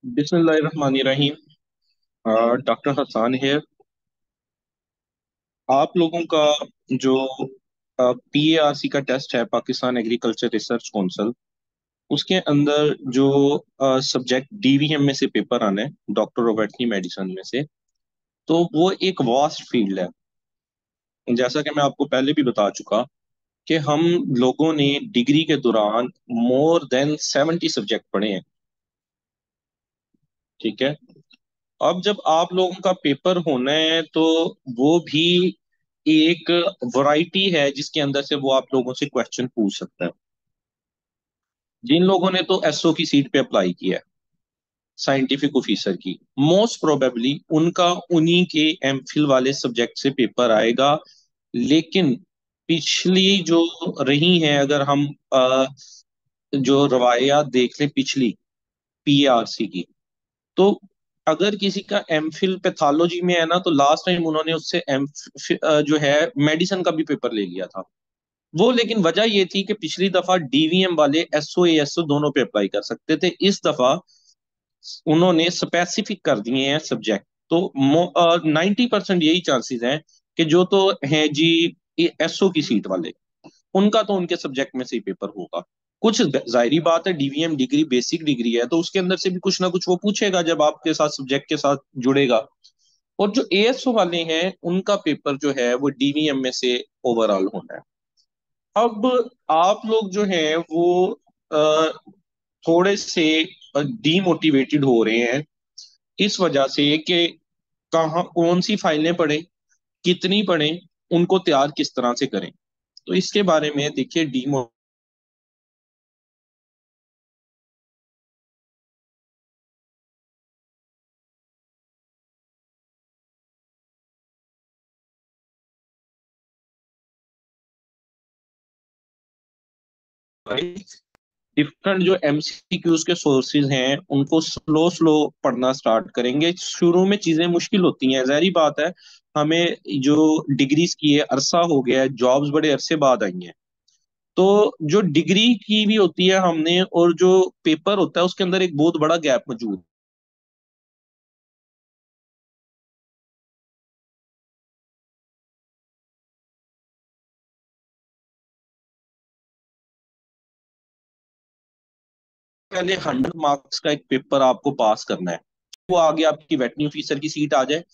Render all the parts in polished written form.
बिस्मिल्लाहिर्रहमानिर्रहीम। डॉक्टर हसान है। आप लोगों का जो पीएआरसी का टेस्ट है, पाकिस्तान एग्रीकल्चर रिसर्च काउंसिल, उसके अंदर जो सब्जेक्ट डीवीएम में से पेपर आने हैं, डॉक्टर ऑफ वेटरनरी मेडिसिन में से, तो वो एक वास्ट फील्ड है। जैसा कि मैं आपको पहले भी बता चुका कि हम लोगों ने डिग्री के दौरान मोर देन 70 सब्जेक्ट पढ़े हैं। ठीक है। अब जब आप लोगों का पेपर होना है तो वो भी एक वैरायटी है जिसके अंदर से वो आप लोगों से क्वेश्चन पूछ सकता है। जिन लोगों ने तो एसओ की सीट पे अप्लाई किया है, साइंटिफिक ऑफिसर की, मोस्ट प्रोबेबली उनका उन्हीं के एमफिल वाले सब्जेक्ट से पेपर आएगा। लेकिन पिछली जो रही हैं, अगर हम जो रवायात देख लें पिछली पीआरसी की, तो अगर किसी का एमफिल पैथोलॉजी में है ना, तो लास्ट टाइम उन्होंने उससे एम जो है मेडिसिन का भी पेपर ले लिया था वो। लेकिन वजह ये थी कि पिछली दफा डीवीएम वाले एसओ एएसओ दोनों पे अप्लाई कर सकते थे, इस दफा उन्होंने स्पेसिफिक कर दिए हैं सब्जेक्ट। तो 90% यही चांसेस हैं कि जो तो हैं जी एसओ की सीट वाले, उनका तो उनके सब्जेक्ट में से ही पेपर होगा। कुछ जाहिरी बात है, डीवीएम डिग्री बेसिक डिग्री है, तो उसके अंदर से भी कुछ ना कुछ वो पूछेगा जब आपके साथ सब्जेक्ट के साथ जुड़ेगा। और जो एएसओ वाले हैं उनका पेपर जो है वो डीवीएम में से ओवरऑल होना है। अब आप लोग जो हैं वो अ, थोड़े से डीमोटिवेटेड हो रहे हैं इस वजह से कि कहाँ कौन सी फाइलें पढ़ें, कितनी पढ़ें, उनको तैयार किस तरह से करें। तो इसके बारे में देखिए, डीमो डिफरेंट जो एमसीक्यूज के सोर्सेज हैं उनको स्लो स्लो पढ़ना स्टार्ट करेंगे। शुरू में चीजें मुश्किल होती हैं, जहरी बात है। हमें जो डिग्रीज की है अरसा हो गया है, जॉब्स बड़े अरसे बाद आई हैं। तो जो डिग्री की भी होती है हमने, और जो पेपर होता है उसके अंदर एक बहुत बड़ा गैप मौजूद है। पहले 100 मार्क्स का एक पेपर आपको पास करना है। वो आगे आपकी वेटरनरी ऑफिसर की सीट आ जाए,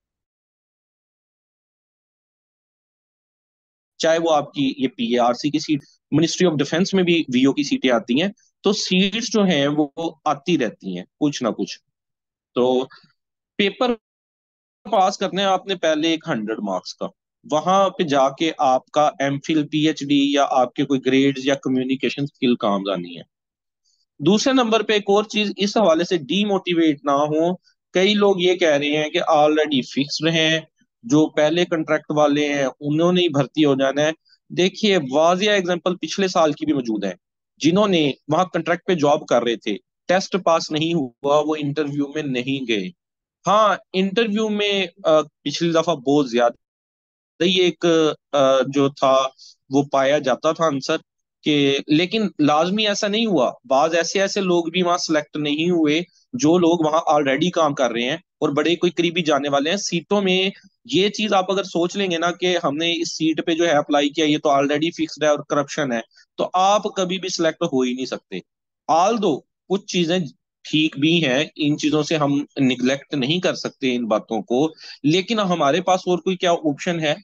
चाहे वो आपकी ये पीएआरसी की सीट, मिनिस्ट्री ऑफ डिफेंस में भी वीओ की सीटें आती हैं। तो सीट्स जो हैं वो आती रहती हैं कुछ ना कुछ। तो पेपर पास करने हैं आपने पहले एक 100 मार्क्स का। वहां पे जाके आपका एमफिल पीएचडी या आपके कोई ग्रेड्स या कम्युनिकेशन स्किल काम आनी है। दूसरे नंबर पे एक और चीज इस हवाले से डीमोटिवेट ना हो, कई लोग ये कह रहे हैं कि ऑलरेडी फिक्स्ड हैं, जो पहले कंट्रैक्ट वाले हैं उन्होंने ही भर्ती हो जाना है। देखिए, वाजिया एग्जांपल पिछले साल की भी मौजूद है। जिन्होंने वहां कंट्रैक्ट पे जॉब कर रहे थे, टेस्ट पास नहीं हुआ, वो इंटरव्यू में नहीं गए। हाँ, इंटरव्यू में पिछली दफा बहुत ज्यादा ही एक जो था वो पाया जाता था आंसर कि, लेकिन लाजमी ऐसा नहीं हुआ। बाज ऐसे ऐसे लोग भी वहां सिलेक्ट नहीं हुए जो लोग वहां ऑलरेडी काम कर रहे हैं और बड़े कोई करीबी जाने वाले हैं सीटों में। ये चीज आप अगर सोच लेंगे ना कि हमने इस सीट पे जो है अप्लाई किया, ये तो ऑलरेडी फिक्स्ड है और करप्शन है, तो आप कभी भी सिलेक्ट हो ही नहीं सकते। आल दो कुछ चीजें ठीक भी हैं, इन चीजों से हम निग्लेक्ट नहीं कर सकते इन बातों को, लेकिन हमारे पास और कोई क्या ऑप्शन है?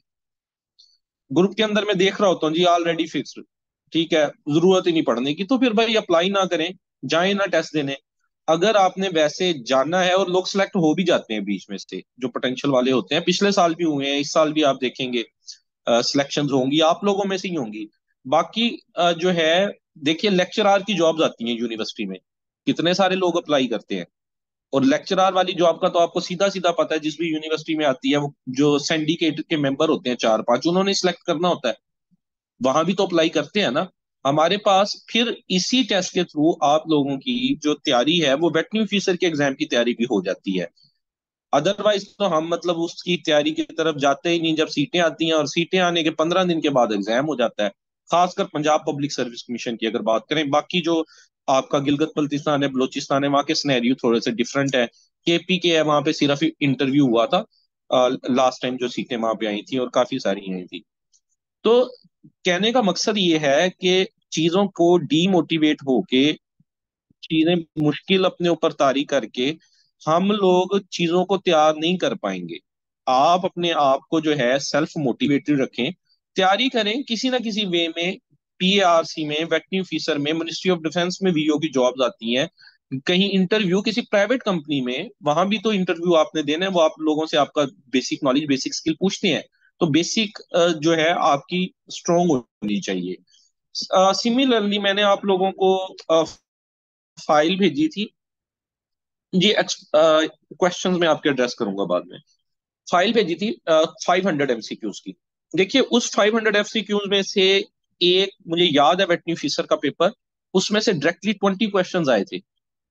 ग्रुप के अंदर मैं देख रहा होता हूँ जी ऑलरेडी फिक्स्ड, ठीक है, जरूरत ही नहीं पढ़ने की, तो फिर भाई अप्लाई ना करें, जाए ना टेस्ट देने। अगर आपने वैसे जाना है, और लोग सिलेक्ट हो भी जाते हैं बीच में से जो पोटेंशियल वाले होते हैं, पिछले साल भी हुए हैं, इस साल भी आप देखेंगे सिलेक्शन होंगी, आप लोगों में से ही होंगी। बाकी जो है, देखिए लेक्चरार की जॉब्स आती हैं यूनिवर्सिटी में, कितने सारे लोग अप्लाई करते हैं। और लेक्चरार वाली जॉब का तो आपको सीधा सीधा पता है, जिस भी यूनिवर्सिटी में आती है, वो जो सिंडिकेट के मेंबर होते हैं चार पांच, उन्होंने सिलेक्ट करना होता है। वहां भी तो अप्लाई करते हैं ना। हमारे पास फिर इसी टेस्ट के थ्रू आप लोगों की जो तैयारी है वो वेटरनरी ऑफिसर के एग्जाम की तैयारी भी हो जाती है। अदरवाइज तो हम मतलब उसकी तैयारी की तरफ जाते ही नहीं, जब सीटें आती हैं, और सीटें आने के 15 दिन के बाद एग्जाम हो जाता है। खासकर पंजाब पब्लिक सर्विस कमीशन की अगर बात करें, बाकी जो आपका गिलगित बल्तिस्तान है, बलोचिस्तान है, वहाँ के सिनेरियो थोड़े से डिफरेंट है। केपी के है, वहाँ पे सिर्फ इंटरव्यू हुआ था लास्ट टाइम जो सीटें वहां पे आई थी, और काफी सारी आई थी। तो कहने का मकसद ये है कि चीजों को डीमोटिवेट होके, चीजें मुश्किल अपने ऊपर तारी करके हम लोग चीजों को तैयार नहीं कर पाएंगे। आप अपने आप को जो है सेल्फ मोटिवेटेड रखें, तैयारी करें किसी ना किसी वे में। पीएआरसी में, वेटरनरी ऑफिसर में, मिनिस्ट्री ऑफ डिफेंस में वीओ की जॉब्स आती हैं। कहीं इंटरव्यू किसी प्राइवेट कंपनी में, वहां भी तो इंटरव्यू आपने देना है, वो आप लोगों से आपका बेसिक नॉलेज, बेसिक स्किल पूछते हैं। तो बेसिक जो है आपकी स्ट्रांग होनी चाहिए। सिमिलरली मैंने आप लोगों को फाइल भेजी थी। ये क्वेश्चंस मैं आपके एड्रेस करूंगा बाद में। फाइल भेजी थी 500 एमसीक्यूज की। देखिए उस 500 एमसीक्यूज में से एक मुझे याद है वेटरनरी ऑफिसर का पेपर, उसमें से डायरेक्टली 20 क्वेश्चंस आए थे।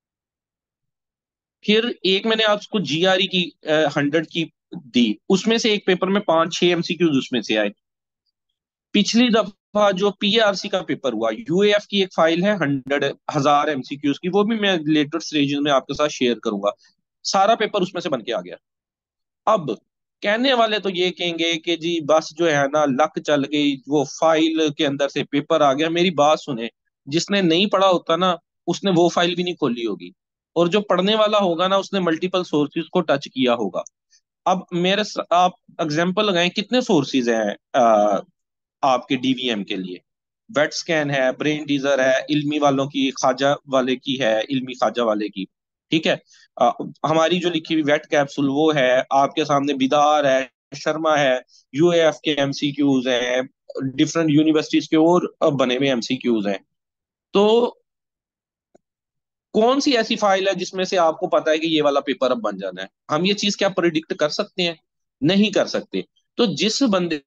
फिर एक मैंने आपको जीआरई की 100 की दी, उसमें से एक पेपर में 5-6 एमसीक्यूज उसमें से आए। पिछली दफा जो पीआरसी का पेपर हुआ, यूएएफ की एक फाइल है 1000 एमसीक्यूज की, वो भी मैं लेटर स्टेज में आपके साथ शेयर करूंगा। सारा पेपर उसमें से बन के आ गया। अब कहने वाले तो ये कहेंगे कि जी बस जो है ना लक चल गई, वो फाइल के अंदर से पेपर आ गया। मेरी बात सुने, जिसने नहीं पढ़ा होता ना, उसने वो फाइल भी नहीं खोली होगी। और जो पढ़ने वाला होगा ना, उसने मल्टीपल सोर्सेज को टच किया होगा। अब आप एग्जांपल लगाएं, कितने सोर्सेज हैं आपके डीवीएम के लिए? वेट स्कैन है, ब्रेन टीजर है, इल्मी वालों की, ख्वाजा वाले की है, इल्मी ख्वाजा वाले की। ठीक है। अ, हमारी जो लिखी हुई वेट कैप्सूल वो है आपके सामने, बिदार है, शर्मा है, यूएएफ के एमसीक्यूज हैं, डिफरेंट यूनिवर्सिटीज के और बने हुए एमसीक्यूज हैं। तो कौन सी ऐसी फाइल है जिसमें से आपको पता है कि ये वाला पेपर अब बन जाना है? हम ये चीज क्या प्रिडिक्ट कर सकते हैं? नहीं कर सकते। तो जिस बंदे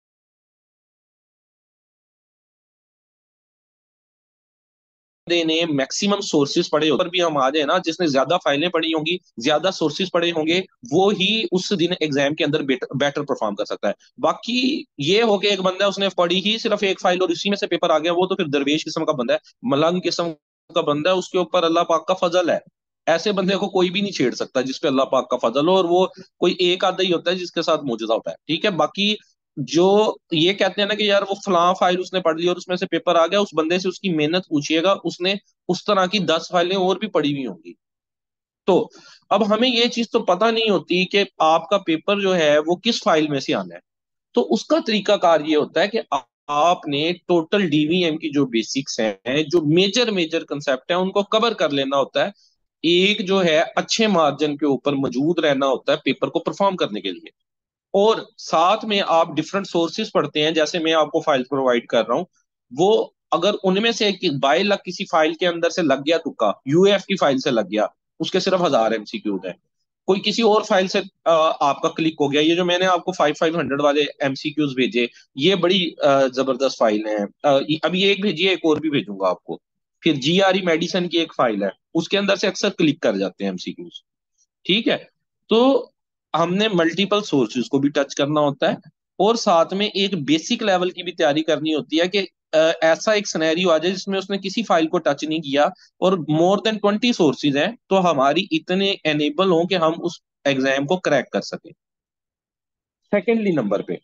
ने मैक्सिमम सोर्सेज पढ़े हो, पर भी हम आ जाए ना, जिसने ज्यादा फाइलें पढ़ी होंगी, ज्यादा सोर्सेज पढ़े होंगे, वो ही उस दिन एग्जाम के अंदर बेटर परफॉर्म कर सकता है। बाकी ये हो कि एक बंदा है, उसने पढ़ी ही सिर्फ एक फाइल और उसी में से पेपर आ गया, वो तो फिर दरवेश किस्म का बंदा है, मलंग किस्म का बंदा है, उसके ऊपर अल्लाह पाक का फजल है। ऐसे बंदे को कोई भी नहीं छेड़ सकता जिसपे अल्लाह पाक का फजल हो, और वो कोई एक आधा ही होता है जिसके साथ मौजूदा होता है। ठीक है। बाकी जो ये कहते हैं ना कि यार वो फलां फाइल उसने पढ़ ली और उसमें से पेपर आ गया, उस बंदे से उसकी मेहनत पूछिएगा, उसने उस तरह की 10 फाइलें और भी पढ़ी हुई होंगी। तो अब हमें ये चीज तो पता नहीं होती कि आपका पेपर जो है वो किस फाइल में से आना है। तो उसका तरीकाकार ये होता है कि आपने टोटल डीवीएम की जो बेसिक्स हैं, जो मेजर मेजर कंसेप्ट हैं, उनको कवर कर लेना होता है। एक जो है अच्छे मार्जिन के ऊपर मौजूद रहना होता है पेपर को परफॉर्म करने के लिए। और साथ में आप डिफरेंट सोर्सेज पढ़ते हैं, जैसे मैं आपको फाइल प्रोवाइड कर रहा हूँ। वो अगर उनमें से बाय लक किसी फाइल के अंदर से लग गया तुक्का, यूएफ की फाइल से लग गया, उसके सिर्फ 1000 एमसीक्यूज है। कोई किसी और फाइल से आपका क्लिक हो गया, ये जो मैंने आपको 500 वाले एमसीक्यूज भेजे, ये बड़ी जबरदस्त फाइल है। अभी एक भेजिए, एक और भी भेजूंगा आपको। फिर जीआरई मेडिसिन की एक फाइल है, उसके अंदर से अक्सर क्लिक कर जाते हैं एमसीक्यूज। ठीक है। तो हमने मल्टीपल सोर्सेज को भी टच करना होता है, और साथ में एक बेसिक लेवल की भी तैयारी करनी होती है कि ऐसा एक सिनेरियो आ जाए जिसमें उसने किसी फाइल को टच नहीं किया, और मोर देन 20 सोर्सेज हैं, तो हमारी इतने एनेबल हों कि हम उस एग्जाम को क्रैक कर सकें। सेकेंडली नंबर पे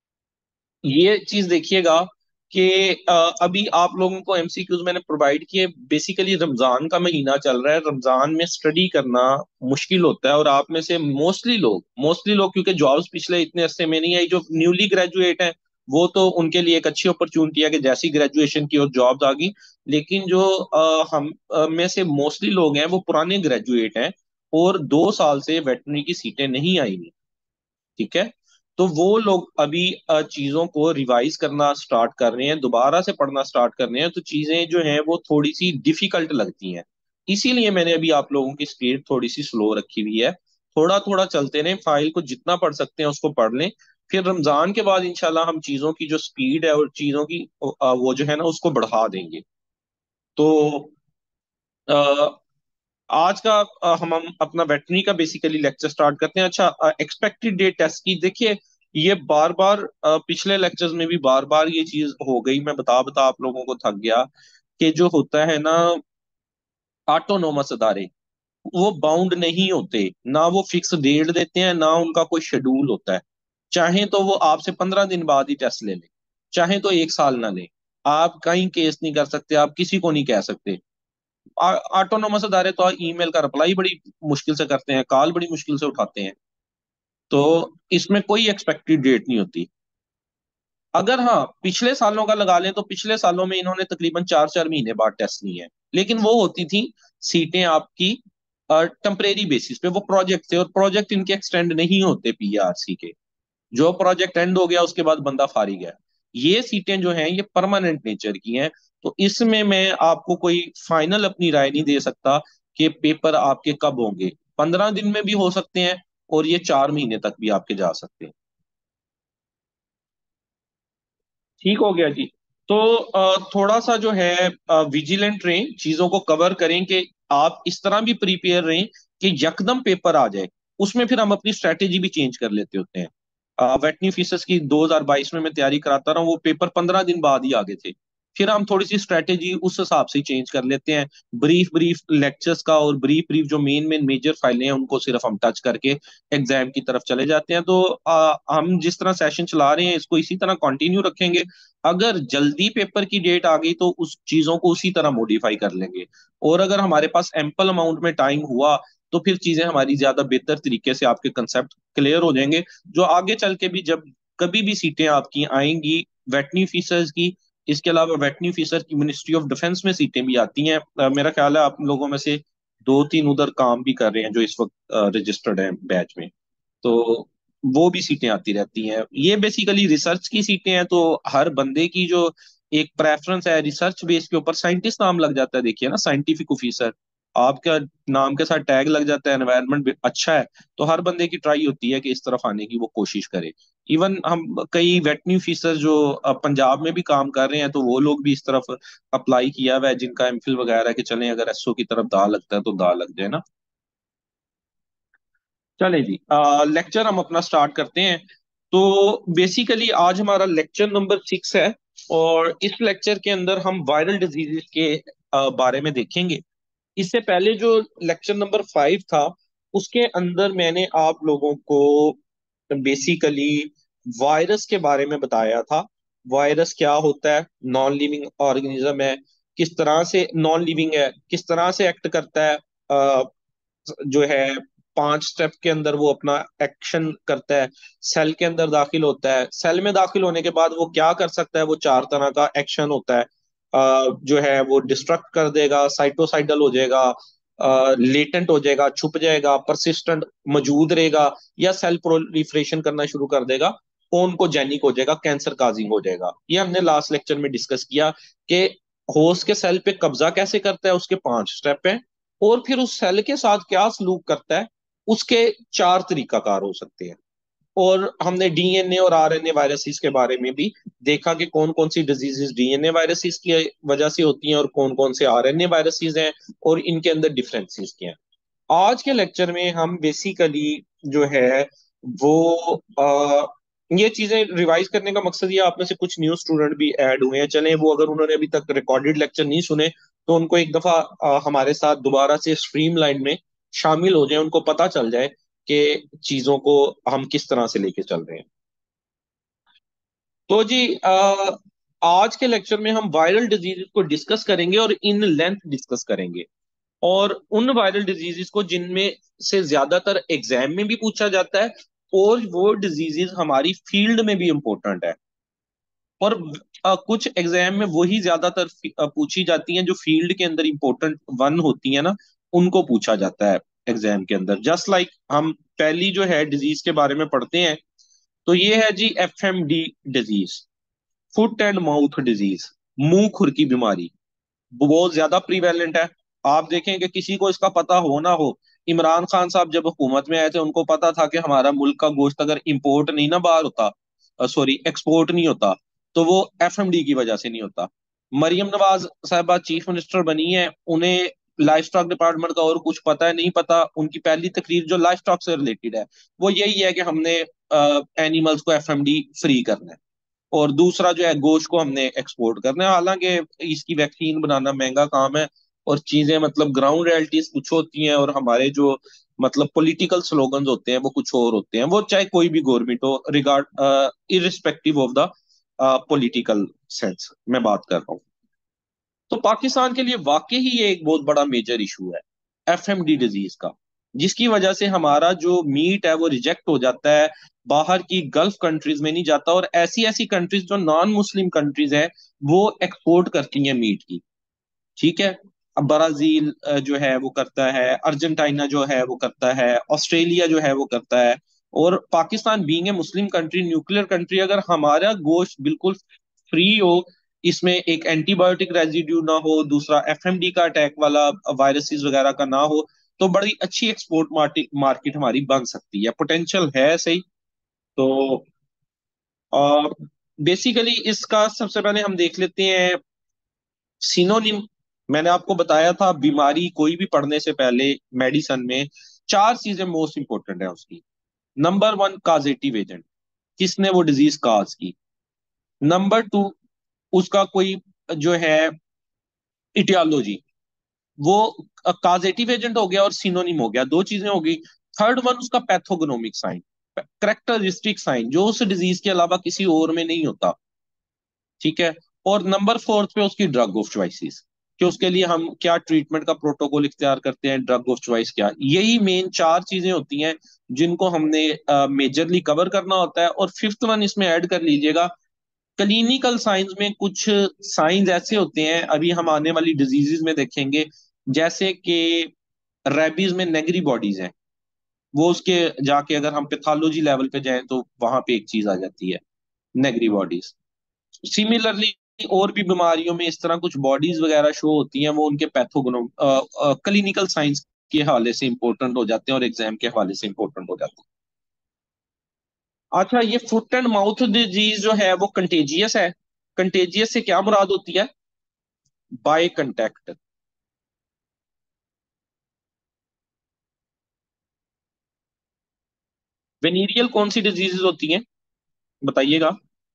ये चीज देखिएगा कि अभी आप लोगों को एमसीक्यूज मैंने प्रोवाइड किए। बेसिकली रमजान का महीना चल रहा है, रमजान में स्टडी करना मुश्किल होता है, और आप में से मोस्टली लोग क्योंकि जॉब्स पिछले इतने अरसे में नहीं आई, जो न्यूली ग्रेजुएट हैं वो तो उनके लिए एक अच्छी अपॉर्चुनिटी है कि जैसी ग्रेजुएशन की और जॉब्स आ गई। लेकिन जो हम में से मोस्टली लोग हैं वो पुराने ग्रेजुएट हैं, और 2 साल से वेटरनरी की सीटें नहीं आई। ठीक है। तो वो लोग अभी चीजों को रिवाइज करना स्टार्ट कर रहे हैं, दोबारा से पढ़ना स्टार्ट कर रहे हैं, तो चीजें जो हैं वो थोड़ी सी डिफिकल्ट लगती हैं। इसीलिए मैंने अभी आप लोगों की स्पीड थोड़ी सी स्लो रखी हुई है। थोड़ा थोड़ा चलते रहें, फाइल को जितना पढ़ सकते हैं उसको पढ़ लें। फिर रमजान के बाद इंशाल्लाह हम चीजों की जो स्पीड है और चीजों की वो जो है ना उसको बढ़ा देंगे। तो आज का हम अपना वेटरनरी का बेसिकली लेक्चर स्टार्ट करते हैं। अच्छा, एक्सपेक्टेड डेट टेस्ट की देखिए, ये बार बार पिछले लेक्चर्स में भी बार बार ये चीज हो गई, मैं बता बता आप लोगों को थक गया कि जो होता है ना, ऑटोनोमस अदारे, वो बाउंड नहीं होते, ना वो फिक्स डेट देते हैं, ना उनका कोई शेड्यूल होता है। चाहे तो वो आपसे 15 दिन बाद ही टेस्ट ले ले, चाहे तो 1 साल ना ले, आप कहीं केस नहीं कर सकते, आप किसी को नहीं कह सकते। ऑटोनोमस अदारे तो ईमेल का रिप्लाई बड़ी मुश्किल से करते हैं, कॉल बड़ी मुश्किल से उठाते हैं। तो इसमें कोई एक्सपेक्टेड डेट नहीं होती। अगर हाँ पिछले सालों का लगा लें, तो पिछले सालों में इन्होंने तकरीबन 4 4 महीने बाद टेस्ट ली है, लेकिन वो होती थी सीटें आपकी टेम्परेरी बेसिस पे, वो प्रोजेक्ट थे, और प्रोजेक्ट इनके एक्सटेंड नहीं होते पीआरसी के। जो प्रोजेक्ट एंड हो गया उसके बाद बंदा फारिग है। ये सीटें जो हैं ये परमानेंट नेचर की हैं। तो इसमें मैं आपको कोई फाइनल अपनी राय नहीं दे सकता कि पेपर आपके कब होंगे। 15 दिन में भी हो सकते हैं, और ये 4 महीने तक भी आपके जा सकते हैं। ठीक हो गया जी। तो थोड़ा सा जो है विजिलेंट रहें, चीजों को कवर करें कि आप इस तरह भी प्रिपेयर रहें कि यकदम पेपर आ जाए। उसमें फिर हम अपनी स्ट्रैटेजी भी चेंज कर लेते होते हैं। वेटनी फीसस की 2022 में मैं तैयारी कराता रहा हूँ, वो पेपर 15 दिन बाद ही आगे थे। फिर हम थोड़ी सी स्ट्रैटेजी उस हिसाब से चेंज कर लेते हैं। ब्रीफ ब्रीफ लेक्चर्स का और ब्रीफ ब्रीफ जो मेन मेन मेजर फाइलें हैं उनको सिर्फ हम टच करके एग्जाम की तरफ चले जाते हैं। तो हम जिस तरह सेशन चला रहे हैं इसको इसी तरह कंटिन्यू रखेंगे। अगर जल्दी पेपर की डेट आ गई तो उस चीजों को उसी तरह मॉडिफाई कर लेंगे। और अगर हमारे पास एम्पल अमाउंट में टाइम हुआ तो फिर चीजें हमारी ज्यादा बेहतर तरीके से, आपके कंसेप्ट क्लियर हो जाएंगे, जो आगे चल के भी जब कभी भी सीटें आपकी आएंगी वेटनी फीसर्स की। इसके अलावा वेटनी फीसर की मिनिस्ट्री ऑफ डिफेंस में सीटें भी आती हैं। मेरा ख्याल है आप लोगों में से 2 3 उधर काम भी कर रहे हैं जो इस वक्त रजिस्टर्ड हैं बैच में। तो वो भी सीटें आती रहती हैं। ये बेसिकली रिसर्च की सीटें हैं, तो हर बंदे की जो एक प्रेफरेंस है रिसर्च बेस के ऊपर, साइंटिस्ट नाम लग जाता है, देखिए ना, साइंटिफिक ऑफिसर आपका नाम के साथ टैग लग जाता है, एनवायरनमेंट अच्छा है, तो हर बंदे की ट्राई होती है कि इस तरफ आने की वो कोशिश करे। इवन हम कई वेटनी ऑफिसर जो पंजाब में भी काम कर रहे हैं, तो वो लोग भी इस तरफ अप्लाई किया हुआ है, जिनका एमफिल वगैरह कि चलें अगर एसओ की तरफ दा लगता है तो दा लग जाए ना। चले जी, लेक्चर हम अपना स्टार्ट करते हैं। तो बेसिकली आज हमारा लेक्चर नंबर 6 है, और इस लेक्चर के अंदर हम वायरल डिजीजेस के बारे में देखेंगे। इससे पहले जो लेक्चर नंबर 5 था उसके अंदर मैंने आप लोगों को बेसिकली वायरस के बारे में बताया था। वायरस क्या होता है, नॉन लिविंग ऑर्गेनिज्म है, किस तरह से नॉन लिविंग है, किस तरह से एक्ट करता है, जो है 5 स्टेप के अंदर वो अपना एक्शन करता है। सेल के अंदर दाखिल होता है, सेल में दाखिल होने के बाद वो क्या कर सकता है, वो 4 तरह का एक्शन होता है। जो है वो डिस्ट्रक्ट कर देगा, साइटोसाइडल हो जाएगा, लेटेंट हो जाएगा, छुप जाएगा, परसिस्टेंट मौजूद रहेगा, या सेल प्रोलिफरेशन करना शुरू कर देगा, ओनकोजेनिक हो जाएगा, कैंसर काजिंग हो जाएगा। ये हमने लास्ट लेक्चर में डिस्कस किया कि होस्ट के सेल पे कब्जा कैसे करता है, उसके 5 स्टेप हैं, और फिर उस सेल के साथ क्या सलूक करता है उसके 4 तरीकाकार हो सकते हैं। और हमने डीएनए और आरएनए वायरसेस के बारे में भी देखा कि कौन कौन सी डिजीजेस डीएनए वायरसेस की वजह से होती हैं और कौन कौन से आरएनए वायरसेस हैं, और इनके अंदर डिफरेंसेस क्या हैं। आज के लेक्चर में हम बेसिकली जो है वो ये चीजें रिवाइज करने का मकसद ये, आप में से कुछ न्यू स्टूडेंट भी ऐड हुए हैं, चले वो अगर उन्होंने अभी तक रिकॉर्डेड लेक्चर नहीं सुने तो उनको एक दफा हमारे साथ दोबारा से स्ट्रीमलाइन में शामिल हो जाए, उनको पता चल जाए कि चीजों को हम किस तरह से लेके चल रहे हैं। तो जी आज के लेक्चर में हम वायरल डिजीज को डिस्कस करेंगे और इन लेंथ डिस्कस करेंगे, और उन वायरल डिजीजेस को जिनमें से ज्यादातर एग्जाम में भी पूछा जाता है, और वो डिजीजेस हमारी फील्ड में भी इंपॉर्टेंट है। और कुछ एग्जाम में वही ज्यादातर पूछी जाती हैं जो फील्ड के अंदर इंपॉर्टेंट वन होती है ना, उनको पूछा जाता है एग्जाम के अंदर। जस्ट लाइक हम पहली जो है डिजीज के बारे में पढ़ते हैं, तो ये है जी FMD disease, foot and mouth disease, मुंह खुर की बीमारी। वो बहुत ज्यादा प्रीवेलेंट है। आप देखें कि किसी को इसका पता हो ना हो, इमरान खान साहब जब हुकूमत में आए थे उनको पता था कि हमारा मुल्क का गोश्त अगर इंपोर्ट नहीं ना बाहर होता, सॉरी एक्सपोर्ट नहीं होता, तो वो एफएमडी की वजह से नहीं होता। मरियम नवाज साहबा चीफ मिनिस्टर बनी है, उन्हें लाइफ स्टॉक डिपार्टमेंट का और कुछ पता है नहीं पता, उनकी पहली तकरीर जो लाइफ स्टॉक से रिलेटेड है वो यही है कि हमने एनिमल्स को एफएमडी फ्री करना है, और दूसरा जो है गोश्त को हमने एक्सपोर्ट करना है। हालांकि इसकी वैक्सीन बनाना महंगा काम है, और चीजें मतलब ग्राउंड रियलिटीज कुछ होती हैं, और हमारे जो मतलब पॉलिटिकल स्लोगन्स होते हैं वो कुछ और होते हैं, वो चाहे कोई भी गवर्नमेंट हो, regard irrespective of the political sense मैं बात कर रहा हूँ। तो पाकिस्तान के लिए वाकई ही ये एक बहुत बड़ा मेजर इशू है, एफएमडी डिजीज का, जिसकी वजह से हमारा जो मीट है वो रिजेक्ट हो जाता है, बाहर की गल्फ कंट्रीज में नहीं जाता, और ऐसी ऐसी कंट्रीज जो नॉन मुस्लिम कंट्रीज हैं वो एक्सपोर्ट करती हैं मीट की। ठीक है। अब ब्राजील जो है वो करता है, अर्जेंटीना जो है वो करता है, ऑस्ट्रेलिया जो है वो करता है। और Pakistan being a Muslim country, nuclear country, अगर हमारा गोश्त बिल्कुल फ्री हो, इसमें एक एंटीबायोटिक रेजिड्यू ना हो, दूसरा एफएमडी का अटैक वाला वायरसेस वगैरह का ना हो, तो बड़ी अच्छी एक्सपोर्ट मार्केट हमारी बन सकती है, पोटेंशियल है सही। तो बेसिकली इसका सबसे पहले हम देख लेते हैं सिनोनिम। मैंने आपको बताया था बीमारी कोई भी पढ़ने से पहले मेडिसन में चार चीजें मोस्ट इंपॉर्टेंट है उसकी। नंबर वन, काजेटिव एजेंट, किसने वो डिजीज काज की। नंबर टू, उसका कोई जो है इटियोलॉजी, वो काजेटिव एजेंट हो गया और सिनोनिम हो गया, दो चीजें हो गई। थर्ड वन, उसका पैथोगनोमिक साइन, करेक्टरिस्टिक साइन, जो उस डिजीज के अलावा किसी और में नहीं होता। ठीक है। और नंबर फोर्थ पे उसकी ड्रग ऑफ चॉइसेस, कि उसके लिए हम क्या ट्रीटमेंट का प्रोटोकॉल इख्तियार करते हैं, ड्रग ऑफ चॉइस क्या, यही मेन चार चीजें होती हैं जिनको हमने मेजरली कवर करना होता है। और फिफ्थ वन इसमें ऐड कर लीजिएगा, क्लिनिकल साइंस में कुछ साइंस ऐसे होते हैं, अभी हम आने वाली डिजीजेस में देखेंगे, जैसे कि रेबीज में नेगरी बॉडीज हैं, वो उसके जाके अगर हम पैथोलॉजी लेवल पे जाएं तो वहां पे एक चीज आ जाती है, नेगरी बॉडीज। सिमिलरली और भी बीमारियों में इस तरह कुछ बॉडीज वगैरह शो होती हैं, वो उनके पैथोगनो क्लिनिकल साइंस के हवाले से इंपॉर्टेंट हो जाते हैं और एग्जाम के हवाले से इंपॉर्टेंट हो जाते हैं। अच्छा, ये फुट एंड माउथ डिजीज जो है वो कंटेजियस है। कंटेजियस से क्या मुराद होती है? Bye contact. वेनीरियल कौन सी डिजीजेस होती हैं, बताइएगा।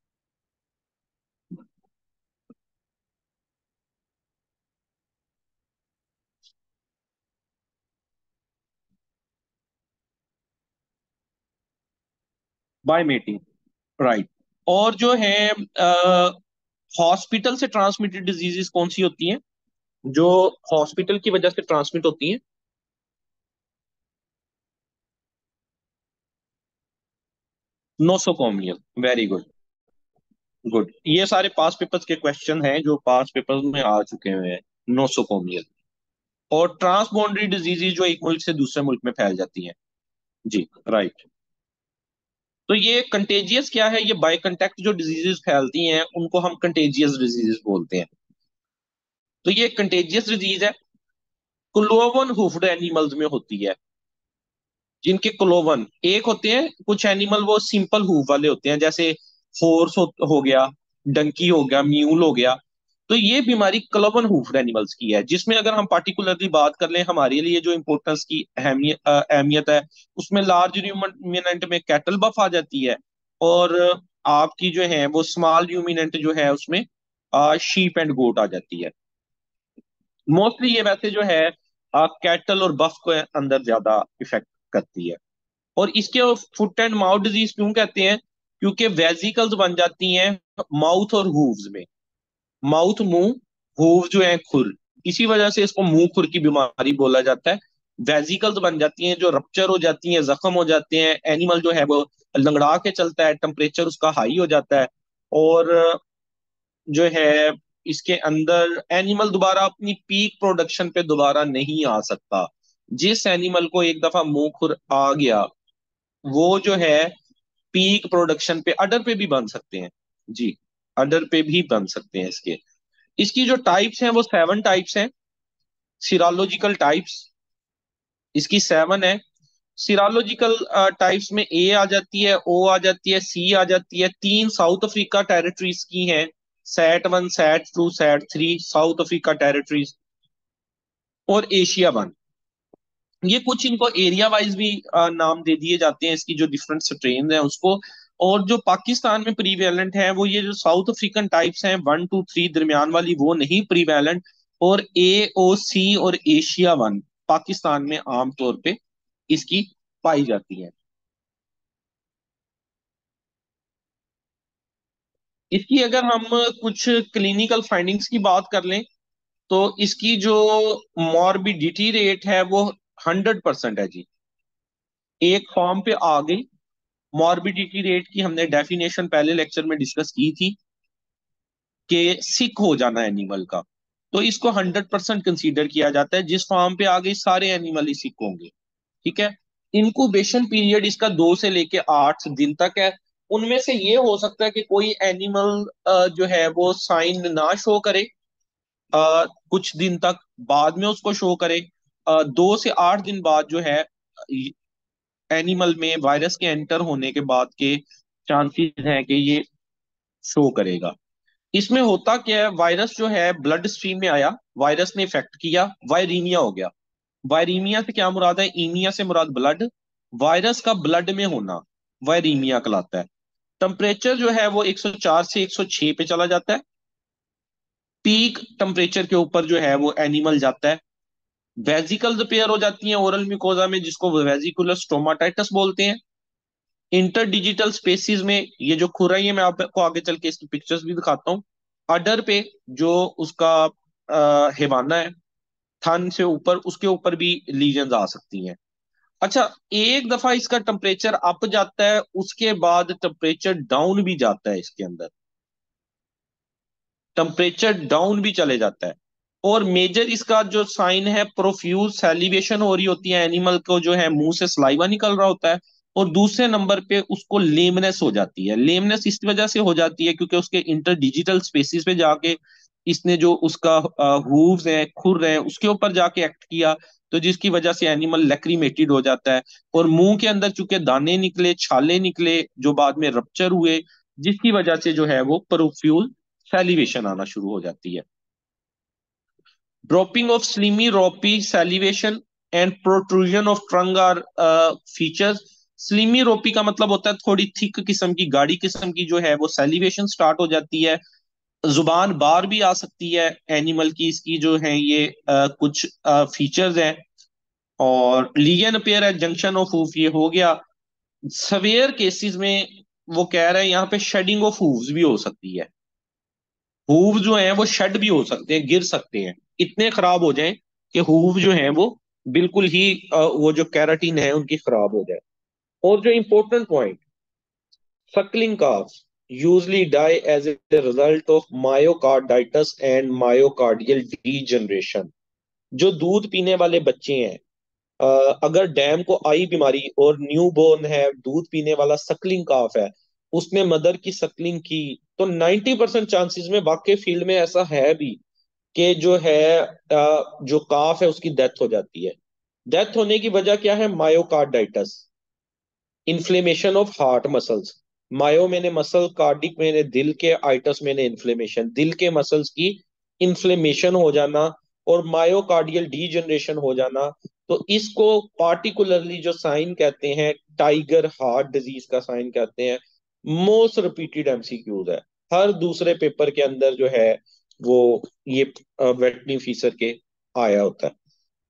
By mating, right. और जो है हॉस्पिटल से ट्रांसमिटेड डिजीजेस कौन सी होती हैं, जो हॉस्पिटल की वजह से ट्रांसमिट होती हैं? Nosocomial, very good. गुड, ये सारे पास पेपर्स के क्वेश्चन हैं जो पास पेपर्स में आ चुके हुए हैं। नोसोकोमियल और ट्रांसबॉन्डरी डिजीजेज जो एक मुल्क से दूसरे मुल्क में फैल जाती हैं। जी, राइट। तो ये कंटेजियस क्या है? ये बाय कंटेक्ट जो डिजीजेस फैलती हैं उनको हम कंटेजियस डिजीजेस बोलते हैं। तो ये कंटेजियस डिजीज है, क्लोवन हुफ्ड एनिमल्स में होती है, जिनके क्लोवन एक होते हैं, कुछ एनिमल वो सिंपल हूफ वाले होते हैं, जैसे हॉर्स हो गया, डंकी हो गया, म्यूल हो गया। तो ये बीमारी क्लोवन हूफ्ड एनिमल्स की है, जिसमें अगर हम पार्टिकुलरली बात कर लें हमारे लिए जो इंपॉर्टेंस की अहमियत है, उसमें लार्ज र्यूमिनेंट में कैटल बफ आ जाती है, और आपकी जो है वो स्मॉल र्यूमिनेंट जो है उसमें शीप एंड गोट आ जाती है। मोस्टली ये वैसे जो है कैटल और बफ को अंदर ज्यादा इफेक्ट करती है। और इसके फुट एंड माउथ डिजीज क्यों कहते हैं? क्योंकि वेजिकल्स बन जाती हैं माउथ और हूव्स में। माउथ मुंह, हूव जो है खुर, इसी वजह से इसको मुंह खुर की बीमारी बोला जाता है। वेजिकल्स बन जाती हैं जो रप्चर हो जाती हैं, जख्म हो जाते हैं, एनिमल जो है वो लंगड़ा के चलता है, टेम्परेचर उसका हाई हो जाता है, और जो है इसके अंदर एनिमल दोबारा अपनी पीक प्रोडक्शन पे दोबारा नहीं आ सकता। जिस एनिमल को एक दफा मुंह खुर आ गया, वो जो है पीक प्रोडक्शन पे अडर पे भी बन सकते हैं। जी, अडर पे भी बन सकते हैं इसके। इसकी जो टाइप्स हैं वो सेवन टाइप्स हैं, सीरोलॉजिकल टाइप्स इसकी सेवन है। सीरोलॉजिकल टाइप्स में ए आ जाती है, ओ आ जाती है, सी आ जाती है, तीन साउथ अफ्रीका टेरिटरीज की हैं, SAT one, SAT two, SAT three, South Africa territories, और एशिया वन। ये कुछ इनको एरिया वाइज भी नाम दे दिए जाते हैं, इसकी जो डिफरेंट स्ट्रेन है उसको। और जो पाकिस्तान में प्रीवेलेंट है वो ये जो साउथ अफ्रीकन टाइप्स हैं, वन टू थ्री, दरमियान वाली वो नहीं प्रीवेलेंट। और AOC और एशिया 1 पाकिस्तान में आमतौर पे इसकी पाई जाती है। इसकी अगर हम कुछ क्लिनिकल फाइंडिंग्स की बात कर लें, तो इसकी जो मॉर्बिडिटी रेट है वो 100% है जी। एक फॉर्म पे आ गई। मॉर्बिडिटी रेट की हमने डेफिनेशन पहले लेक्चर में डिस्कस की थी कि सिक हो जाना एनिमल का। तो इसको 100% कंसीडर किया जाता है, जिस फॉर्म पे आ गई सारे एनिमल ही सिक होंगे। ठीक है। इंक्यूबेशन पीरियड इसका 2 से लेके 8 दिन तक है। उनमें से ये हो सकता है कि कोई एनिमल जो है वो साइन ना शो करे, कुछ दिन तक, बाद में उसको शो करे। 2 से 8 दिन बाद जो है एनिमल में वायरस के एंटर होने के बाद के चांसेस हैं कि ये शो करेगा। इसमें होता क्या है, वायरस जो है ब्लड स्ट्रीम में आया, वायरस ने इफेक्ट किया, वायरीमिया हो गया। वायरीमिया से क्या मुराद है? ईमिया से मुराद ब्लड। वायरस का ब्लड में होना वायरीमिया कहलाता है। टेम्परेचर जो है वो 104 से 106 पे चला जाता है। पीक टेम्परेचर के ऊपर जो है वो एनिमल जाता है। वेजिकल्स अपीयर हो जाती हैं ओरल म्यूकोजा में, जिसको वेजिकुलर स्टोमाटाइटस बोलते हैं। इंटर डिजिटल स्पेसिस में ये जो खुराई है, मैं आपको आगे चल के इसकी पिक्चर्स भी दिखाता हूँ। अडर पे जो उसका हिवाना है, थन से ऊपर, उसके ऊपर भी लीजन आ सकती हैं। अच्छा, एक दफा इसका टेम्परेचर अप जाता है, उसके बाद टेम्परेचर डाउन भी जाता है इसके अंदर। टेम्परेचर डाउन भी चले जाता है। और मेजर इसका जो साइन है, प्रोफ्यूज सैलिवेशन हो रही होती है, एनिमल को जो है मुंह से सलाइवा निकल रहा होता है। और दूसरे नंबर पे उसको लेमनेस हो जाती है। लेमनेस इस वजह से हो जाती है क्योंकि उसके इंटर डिजिटल स्पेसिस पे जाके इसने जो उसका हूव्स हैं, खुर हैं, उसके ऊपर जाके एक्ट किया, तो जिसकी वजह से एनिमल लैक्रीमेटेड हो जाता है। और मुंह के अंदर चूंकि दाने निकले, छाले निकले, जो बाद में रप्चर हुए, जिसकी वजह से जो है वो प्रोफ्यूज सैलिवेशन आना शुरू हो जाती है। Dropping of slimy ropy salivation and protrusion of tongue are features. Slimy ropy का मतलब होता है थोड़ी थिक किस्म की, गाढ़ी किस्म की जो है वो सैलिवेशन स्टार्ट हो जाती है। जुबान बार भी आ सकती है एनिमल की, इसकी जो है ये कुछ फीचर्स हैं। और लीगन अपेयर है, जंक्शन ऑफ हूफ, ये हो गया। सवेयर केसेस में वो कह रहे हैं यहाँ पे शेडिंग ऑफ हूव्स भी हो सकती है। हूव जो है वो शेड भी हो सकते हैं, गिर सकते हैं, इतने खराब हो जाएं कि हूव जो है वो बिल्कुल ही वो जो कैराटीन है उनकी खराब हो जाए। और जो important point, suckling calves usually die as a result of myocarditis and myocardial degeneration। जो दूध पीने वाले बच्चे हैं, अगर डैम को आई बीमारी और न्यू बोर्न है, दूध पीने वाला सकलिंग काफ है, उसने मदर की सकलिंग की, तो 90% चांसेस में वाकई फील्ड में ऐसा है भी कि जो है जो काफ है उसकी डेथ हो जाती है। डेथ होने की वजह क्या है? Myocarditis, inflammation of heart muscles. Myo मैंने मसल, कार्डिक मैंने दिल के, आइटस मैंने इन्फ्लेमेशन, दिल के मसल्स की इन्फ्लेमेशन हो जाना और मायोकार्डियल डीजनरेशन हो जाना। तो इसको पार्टिकुलरली जो साइन कहते हैं, टाइगर हार्ट डिजीज का साइन कहते हैं। मोस्ट रिपीटेड एमसीक्यूज है, हर दूसरे पेपर के अंदर जो है वो ये वेटनी फीसर के आया होता है।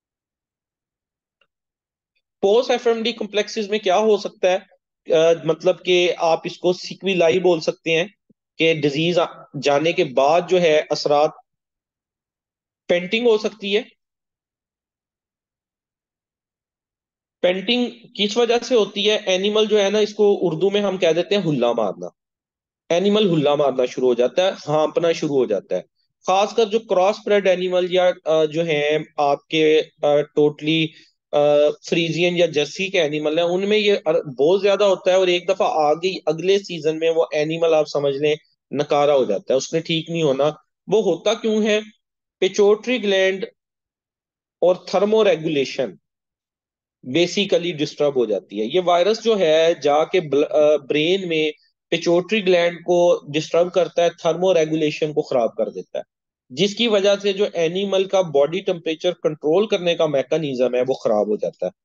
पोस्ट एफएमडी कॉम्प्लेक्सेस में क्या हो सकता है? मतलब कि आप इसको सिक्विलाई बोल सकते हैं कि डिजीज जाने के बाद जो है असरात, पेंटिंग हो सकती है। पेंटिंग किस वजह से होती है? एनिमल जो है ना, इसको उर्दू में हम कह देते हैं हुल्ला मारना। एनिमल हुल्ला मारना शुरू हो जाता है, हाँपना शुरू हो जाता है। खासकर जो क्रॉस ब्रेड एनिमल या जो है आपके टोटली फ्रीजियन या जर्सी के एनिमल है, उनमें ये बहुत ज्यादा होता है। और एक दफा आ गई, अगले सीजन में वो एनिमल आप समझ लें नकारा हो जाता है, उसने ठीक नहीं होना। वो होता क्यों है? पिट्यूटरी ग्लैंड और थर्मो रेगुलेशन बेसिकली डिस्टर्ब हो जाती है। ये वायरस जो है जाके ब्रेन में पिट्यूटरी ग्लैंड को डिस्टर्ब करता है, थर्मो रेगुलेशन को खराब कर देता है, जिसकी वजह से जो एनिमल का बॉडी टेम्परेचर कंट्रोल करने का मैकेनिज्म है वो खराब हो जाता है।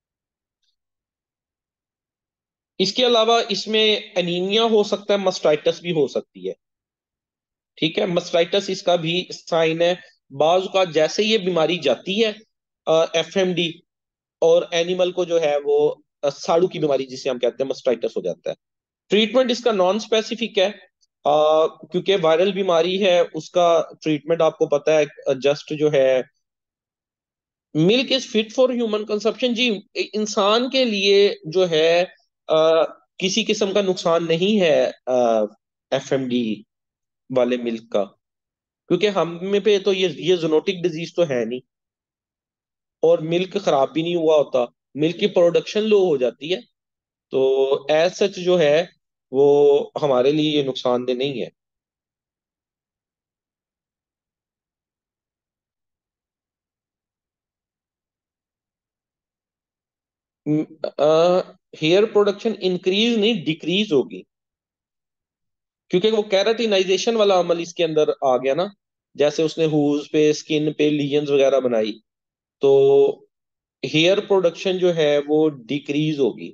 इसके अलावा इसमें एनीमिया हो सकता है, मस्टाइटिस भी हो सकती है। ठीक है, मस्टाइटिस इसका भी साइन है। बाज का जैसे ये बीमारी जाती है, एफएमडी, और एनिमल को जो है वो साड़ू की बीमारी जिसे हम कहते हैं मस्टाइटस हो जाता है। ट्रीटमेंट इसका नॉन स्पेसिफिक है, क्योंकि वायरल बीमारी है। उसका ट्रीटमेंट आपको पता है, जस्ट जो है, milk is fit for human consumption जी। इंसान के लिए जो है किसी किस्म का नुकसान नहीं है एफएमडी वाले मिल्क का, क्योंकि हम में पे तो ये जूनोटिक डिजीज तो है नहीं, और मिल्क खराब भी नहीं हुआ होता। मिल्क की प्रोडक्शन लो हो जाती है, तो एज सच जो है वो हमारे लिए ये नुकसानदेह नहीं है। हेयर प्रोडक्शन इंक्रीज नहीं, डिक्रीज होगी, क्योंकि वो कैराटिनाइजेशन वाला अमल इसके अंदर आ गया ना। जैसे उसने हूज पे, स्किन पे लीजन्स वगैरह बनाई, तो हेयर प्रोडक्शन जो है वो डिक्रीज होगी।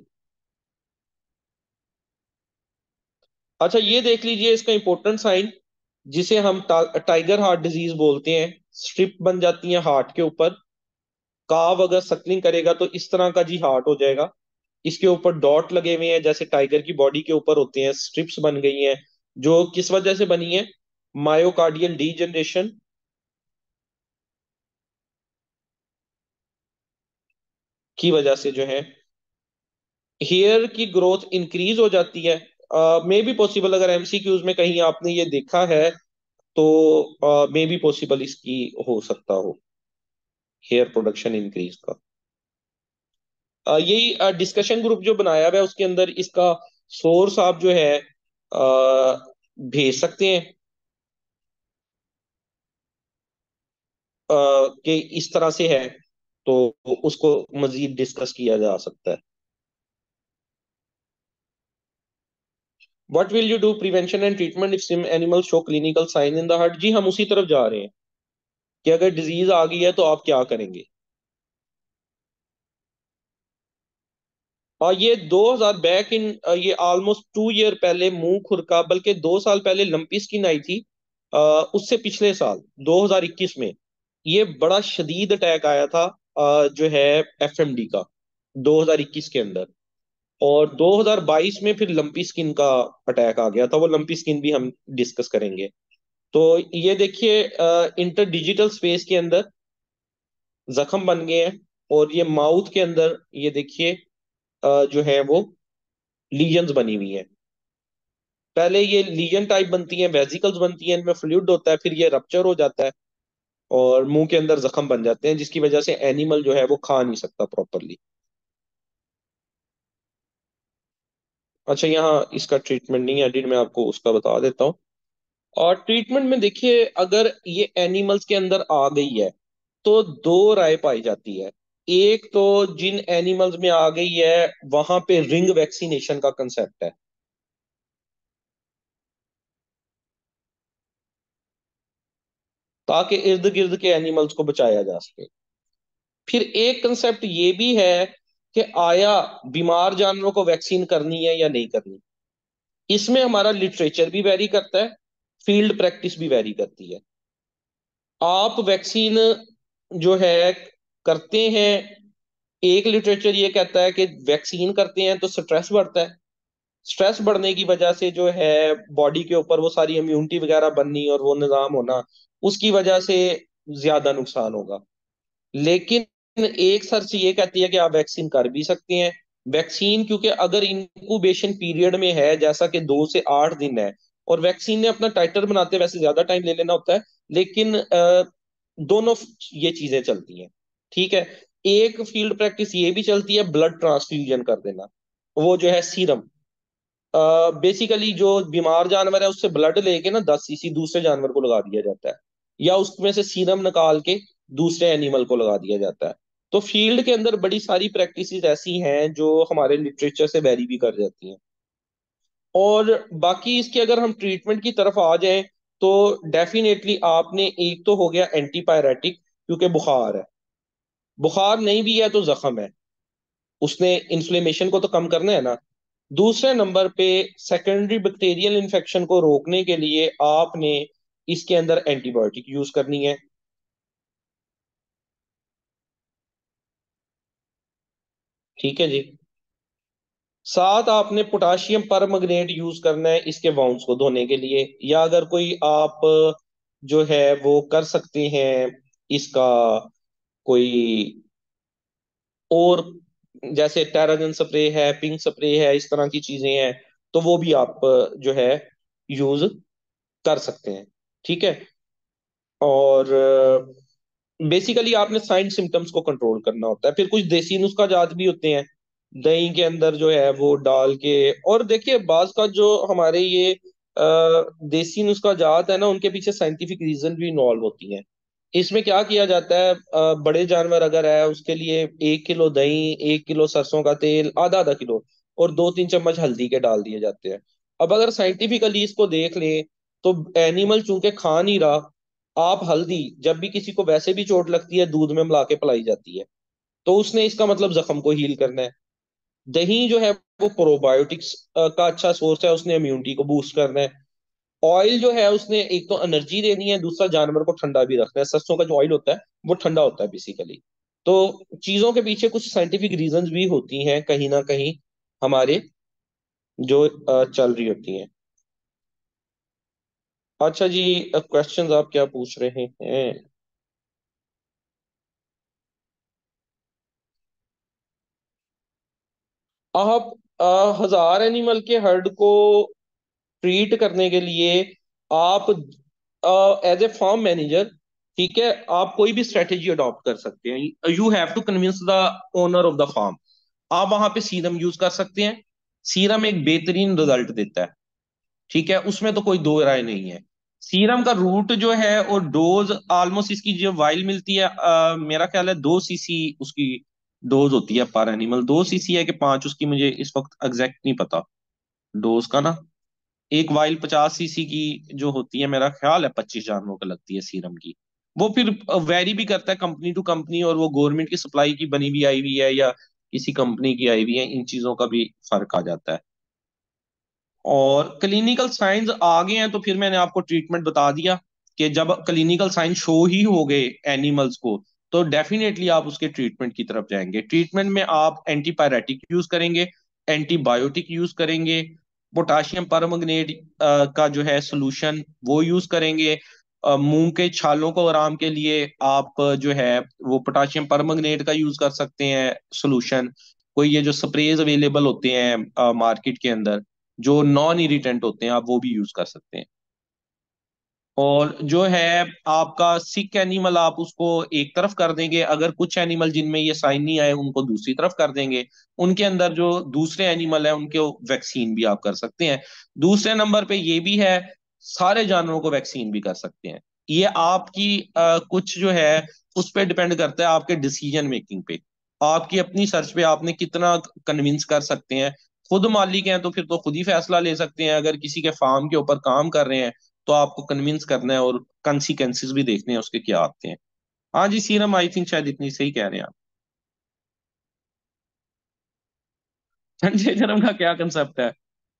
अच्छा, ये देख लीजिए इसका इंपॉर्टेंट साइन, जिसे हम टाइगर हार्ट डिजीज बोलते हैं। स्ट्रिप बन जाती है हार्ट के ऊपर। काव अगर सक्लिंग करेगा तो इस तरह का जी हार्ट हो जाएगा। इसके ऊपर डॉट लगे हुए हैं, जैसे टाइगर की बॉडी के ऊपर होते हैं, स्ट्रिप्स बन गई हैं, जो किस वजह से बनी है? मायोकार्डियल डीजनरेशन की वजह से जो है हेयर की ग्रोथ इंक्रीज हो जाती है। मे बी पॉसिबल, अगर एमसीक्यूज में कहीं आपने ये देखा है तो मे बी पॉसिबल इसकी हो सकता हो हेयर प्रोडक्शन इंक्रीज का। यही डिस्कशन ग्रुप जो बनाया हुआ है उसके अंदर इसका सोर्स आप जो है भेज सकते हैं, कि इस तरह से है, तो उसको मजीद डिस्कस किया जा सकता है। What will you do prevention and treatment if some animal show clinical sign in the heart? जी हम उसी तरफ जा रहे हैं कि अगर डिजीज आ गई है तो आप क्या करेंगे। और ये 2000 बैक इन, ये ऑलमोस्ट 2 ईयर पहले मुंह खुरका, बल्कि 2 साल पहले लंपी स्किन आई थी। अ, उससे पिछले साल 2021 में ये बड़ा शदीद अटैक आया था, जो है एफएमडी का, 2021 के अंदर। और 2022 में फिर लंपी स्किन का अटैक आ गया था, वो लंपी स्किन भी हम डिस्कस करेंगे। तो ये देखिए, इंटर डिजिटल स्पेस के अंदर जख्म बन गए हैं, और ये माउथ के अंदर ये देखिए जो है वो लीजन्स बनी हुई हैं। पहले ये लीजन टाइप बनती हैं, वेजिकल्स बनती हैं, इनमें फ्लूइड होता है, फिर ये रप्चर हो जाता है और मुंह के अंदर जख्म बन जाते हैं, जिसकी वजह से एनिमल जो है वो खा नहीं सकता प्रॉपरली। अच्छा, यहाँ इसका ट्रीटमेंट नहीं एडिड, मैं आपको उसका बता देता हूँ। और ट्रीटमेंट में देखिए, अगर ये एनिमल्स के अंदर आ गई है तो दो राय पाई जाती है। एक तो जिन एनिमल्स में आ गई है वहां पे रिंग वैक्सीनेशन का कंसेप्ट है, ताकि इर्द गिर्द के एनिमल्स को बचाया जा सके। फिर एक कंसेप्ट ये भी है कि आया बीमार जानवरों को वैक्सीन करनी है या नहीं करनी। इसमें हमारा लिटरेचर भी वैरी करता है, फील्ड प्रैक्टिस भी वैरी करती है। आप वैक्सीन जो है करते हैं, एक लिटरेचर ये कहता है कि वैक्सीन करते हैं तो स्ट्रेस बढ़ता है। स्ट्रेस बढ़ने की वजह से जो है बॉडी के ऊपर वो सारी इम्यूनिटी वगैरह बननी और वो निजाम होना, उसकी वजह से ज्यादा नुकसान होगा। लेकिन एक सर्च ये कहती है कि आप वैक्सीन कर भी सकते हैं। वैक्सीन क्योंकि अगर इंक्यूबेशन पीरियड में है, जैसा कि 2 से 8 दिन है, और वैक्सीन ने अपना टाइटर बनाते वैसे ज्यादा टाइम ले लेना होता है, लेकिन दोनों ये चीजें चलती हैं। ठीक है। एक फील्ड प्रैक्टिस ये भी चलती है ब्लड ट्रांसफ्यूजन कर देना, वो जो है सीरम। बेसिकली जो बीमार जानवर है उससे ब्लड लेके ना 10 सीसी दूसरे जानवर को लगा दिया जाता है, या उसमें से सीरम निकाल के दूसरे एनिमल को लगा दिया जाता है। तो फील्ड के अंदर बड़ी सारी प्रैक्टिसेस ऐसी हैं जो हमारे लिटरेचर से वेरी भी कर जाती हैं। और बाकी इसके अगर हम ट्रीटमेंट की तरफ आ जाएं, तो डेफिनेटली आपने, एक तो हो गया एंटीपायरेटिक, क्योंकि बुखार है। बुखार नहीं भी है तो जख्म है, उसने इन्फ्लेमेशन को तो कम करना है ना। दूसरे नंबर पे सेकेंडरी बैक्टीरियल इन्फेक्शन को रोकने के लिए आपने इसके अंदर एंटीबायोटिक यूज करनी है। ठीक है जी। साथ आपने पोटाशियम परमंगनेट यूज करना है इसके बाउंस को धोने के लिए, या अगर कोई आप जो है वो कर सकते हैं इसका कोई और, जैसे टेराजन स्प्रे है, पिंक स्प्रे है, इस तरह की चीजें हैं, तो वो भी आप जो है यूज कर सकते हैं। ठीक है। और बेसिकली आपने साइन सिम्टम्स को कंट्रोल करना होता है। फिर कुछ देसी नुस्खा जात भी होते हैं दही के अंदर जो है वो डाल के। और देखिए बाज का जो हमारे ये देसी नुस्खा जात है ना, उनके पीछे साइंटिफिक रीजन भी इन्वॉल्व होती हैं। इसमें क्या किया जाता है, बड़े जानवर अगर है उसके लिए 1 किलो दही, 1 किलो सरसों का तेल, आधा आधा किलो, और 2-3 चम्मच हल्दी के डाल दिए जाते हैं। अब अगर साइंटिफिकली इसको देख लें तो एनिमल चूंकि खा नहीं रहा, आप हल्दी जब भी किसी को वैसे भी चोट लगती है दूध में मिला के पिलाई जाती है, तो उसने इसका मतलब जख्म को हील करना है। दही जो है वो प्रोबायोटिक्स का अच्छा सोर्स है, उसने इम्यूनिटी को बूस्ट करना है। ऑयल जो है उसने एक तो एनर्जी देनी है, दूसरा जानवर को ठंडा भी रखना है। सरसों का जो ऑयल होता है वो ठंडा होता है बेसिकली। तो चीजों के पीछे कुछ साइंटिफिक रीजंस भी होती हैं कहीं ना कहीं हमारे, जो चल रही होती हैं। अच्छा जी, क्वेश्चंस आप क्या पूछ रहे हैं? आप 1000 एनिमल के हर्ड को ट्रीट करने के लिए आप एज ए फार्म मैनेजर, ठीक है, आप कोई भी स्ट्रेटेजी अडॉप्ट कर सकते हैं। You have to convince the owner of the farm. आप वहां पे सीरम यूज कर सकते हैं। सीरम एक बेहतरीन रिजल्ट देता है। ठीक है, उसमें तो कोई दो राय नहीं है। सीरम का रूट जो है और डोज ऑलमोस्ट, इसकी जो वाइल मिलती है मेरा ख्याल है 2 सीसी उसकी डोज होती है पर एनिमल। 2 सीसी है कि 5, उसकी मुझे इस वक्त एग्जैक्ट नहीं पता डोज का ना। एक वाइल 50 सीसी की जो होती है, मेरा ख्याल है 25 जानवरों को लगती है सीरम की। वो फिर वैरी भी करता है कंपनी टू कंपनी, और वो गवर्नमेंट की सप्लाई की बनी हुई आई हुई है या किसी कंपनी की आई हुई है, इन चीजों का भी फर्क आ जाता है। और क्लिनिकल साइंस आ गए हैं तो फिर मैंने आपको ट्रीटमेंट बता दिया कि जब क्लिनिकल साइंस शो ही हो गए एनिमल्स को, तो डेफिनेटली आप उसके ट्रीटमेंट की तरफ जाएंगे। ट्रीटमेंट में आप एंटीपायरेटिक यूज करेंगे, एंटीबायोटिक यूज करेंगे, पोटाशियम परमंगनेट का जो है सोल्यूशन वो यूज करेंगे। मूंग के छालों को आराम के लिए आप जो है वो पोटाशियम परमंगनेट का यूज कर सकते हैं सोल्यूशन। कोई ये जो स्प्रेज अवेलेबल होते हैं मार्केट के अंदर, जो नॉन इरिटेंट होते हैं, आप वो भी यूज कर सकते हैं। और जो है आपका सिक एनिमल, आप उसको एक तरफ कर देंगे। अगर कुछ एनिमल जिनमें ये साइन नहीं आए उनको दूसरी तरफ कर देंगे। उनके अंदर जो दूसरे एनिमल है उनके वैक्सीन भी आप कर सकते हैं। दूसरे नंबर पे ये भी है, सारे जानवरों को वैक्सीन भी कर सकते हैं। ये आपकी कुछ जो है उस पर डिपेंड करता है आपके डिसीजन मेकिंग पे, आपकी अपनी सर्च पे आपने कितना कन्विंस कर सकते हैं। खुद मालिक हैं तो फिर तो खुद ही फैसला ले सकते हैं। अगर किसी के फार्म के ऊपर काम कर रहे हैं तो आपको कन्विंस करना है और कंसिक्वेंसेस भी देखने हैं उसके क्या आते हैं। हाँ जी, सीरम आई थिंक शायद इतनी सही कह रहे हैं आप। ठंडे गर्म का क्या कंसेप्ट है?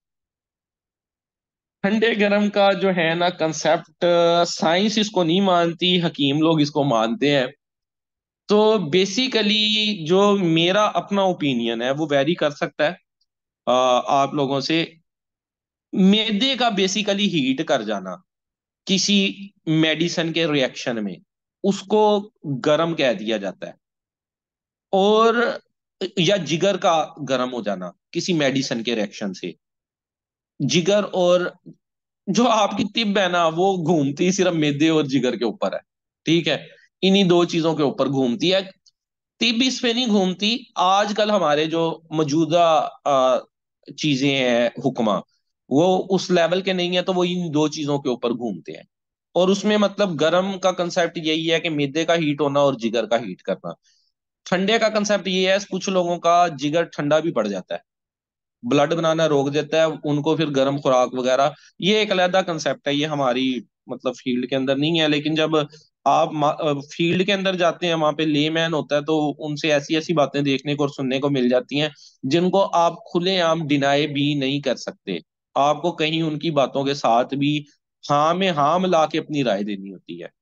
ठंडे गर्म का जो है ना कंसेप्ट, साइंस इसको नहीं मानती, हकीम लोग इसको मानते हैं। तो बेसिकली जो मेरा अपना ओपिनियन है वो वैरी कर सकता है आप लोगों से। मैदे का बेसिकली हीट कर जाना किसी मेडिसिन के रिएक्शन में, उसको गर्म कह दिया जाता है। और या जिगर का गर्म हो जाना किसी मेडिसिन के रिएक्शन से, जिगर और जो आपकी तिब है ना वो घूमती सिर्फ मैदे और जिगर के ऊपर है। ठीक है, इन्हीं दो चीजों के ऊपर घूमती है। तिब इस पे नहीं घूमती। आजकल हमारे जो मौजूदा चीजें हैं हुक्मा, वो उस लेवल के नहीं है, तो वो इन दो चीजों के ऊपर घूमते हैं। और उसमें मतलब गर्म का कंसेप्ट यही है कि मैदे का हीट होना और जिगर का हीट करना। ठंडे का कंसेप्ट ये है, कुछ लोगों का जिगर ठंडा भी पड़ जाता है, ब्लड बनाना रोक देता है उनको, फिर गर्म खुराक वगैरह। ये एक अलग कंसेप्ट है, ये हमारी मतलब फील्ड के अंदर नहीं है। लेकिन जब आप फील्ड के अंदर जाते हैं, वहां पे लेमैन होता है, तो उनसे ऐसी ऐसी बातें देखने को और सुनने को मिल जाती हैं जिनको आप खुलेआम डिनाई भी नहीं कर सकते। आपको कहीं उनकी बातों के साथ भी हाँ में हाँ मिला के अपनी राय देनी होती है।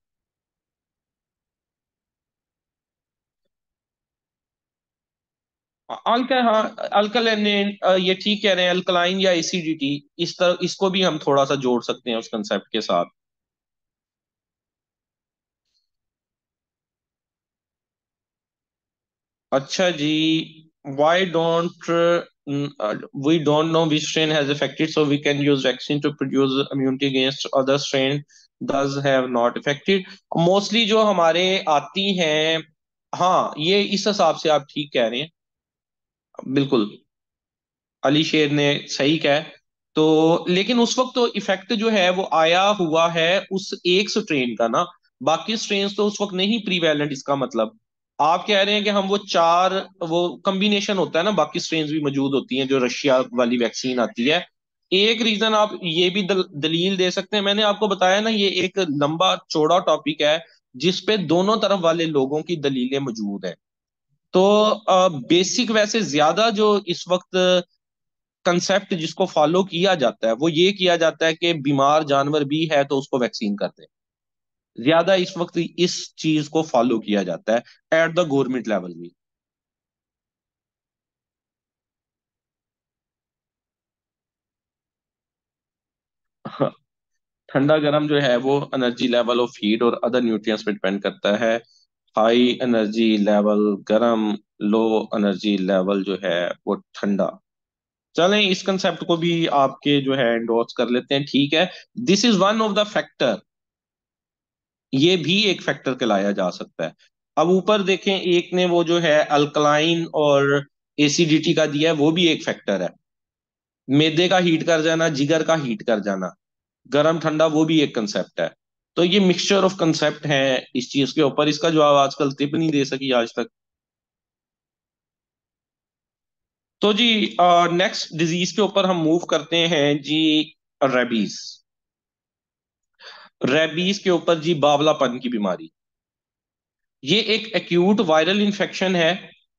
अल्का हाँ, अल्कलाइन, ये ठीक कह रहे हैं, अल्कलाइन या एसिडिटी, इस तरह इसको भी हम थोड़ा सा जोड़ सकते हैं उस कंसेप्ट के साथ। अच्छा जी, why don't we don't know which strain has affected, so we can use vaccine to produce immunity against other strain does have not affected। Mostly जो हमारे आती हैं, हाँ ये इस हिसाब से आप ठीक कह रहे हैं, बिल्कुल, अली शेर ने सही कहा है। तो लेकिन उस वक्त तो इफेक्ट जो है वो आया हुआ है उस एक स्ट्रेन का ना, बाकी स्ट्रेन तो उस वक्त नहीं प्रीवेलेंट, इसका मतलब आप कह रहे हैं कि हम वो चार, वो कॉम्बिनेशन होता है ना, बाकी स्ट्रेन भी मौजूद होती हैं जो रशिया वाली वैक्सीन आती है। एक रीजन आप ये भी दलील दे सकते हैं, मैंने आपको बताया ना ये एक लंबा चौड़ा टॉपिक है जिसपे दोनों तरफ वाले लोगों की दलीलें मौजूद हैं। तो बेसिक वैसे ज्यादा जो इस वक्त कंसेप्ट जिसको फॉलो किया जाता है वो ये किया जाता है कि बीमार जानवर भी है तो उसको वैक्सीन कर दे। ज्यादा इस वक्त इस चीज को फॉलो किया जाता है एट द गवर्नमेंट लेवल भी। ठंडा गर्म जो है वो एनर्जी लेवल ऑफ फीड और अदर न्यूट्रिएंट्स पे डिपेंड करता है। हाई एनर्जी लेवल गर्म, लो एनर्जी लेवल जो है वो ठंडा। चलें इस कंसेप्ट को भी आपके जो है एंडोर्स कर लेते हैं, ठीक है। This is one of the factor, ये भी एक फैक्टर कहलाया जा सकता है। अब ऊपर देखें, एक ने वो जो है अल्कलाइन और एसिडिटी का दिया है, वो भी एक फैक्टर है। मैदे का हीट कर जाना, जिगर का हीट कर जाना, गरम ठंडा, वो भी एक कंसेप्ट है। तो ये मिक्सचर ऑफ कंसेप्ट है इस चीज के ऊपर, इसका जवाब आजकल तिप नहीं दे सकी आज तक। तो जी नेक्स्ट डिजीज के ऊपर हम मूव करते हैं जी, रेबीज। रेबीज के ऊपर जी, बावलापन की बीमारी, ये एक एक्यूट वायरल इन्फेक्शन है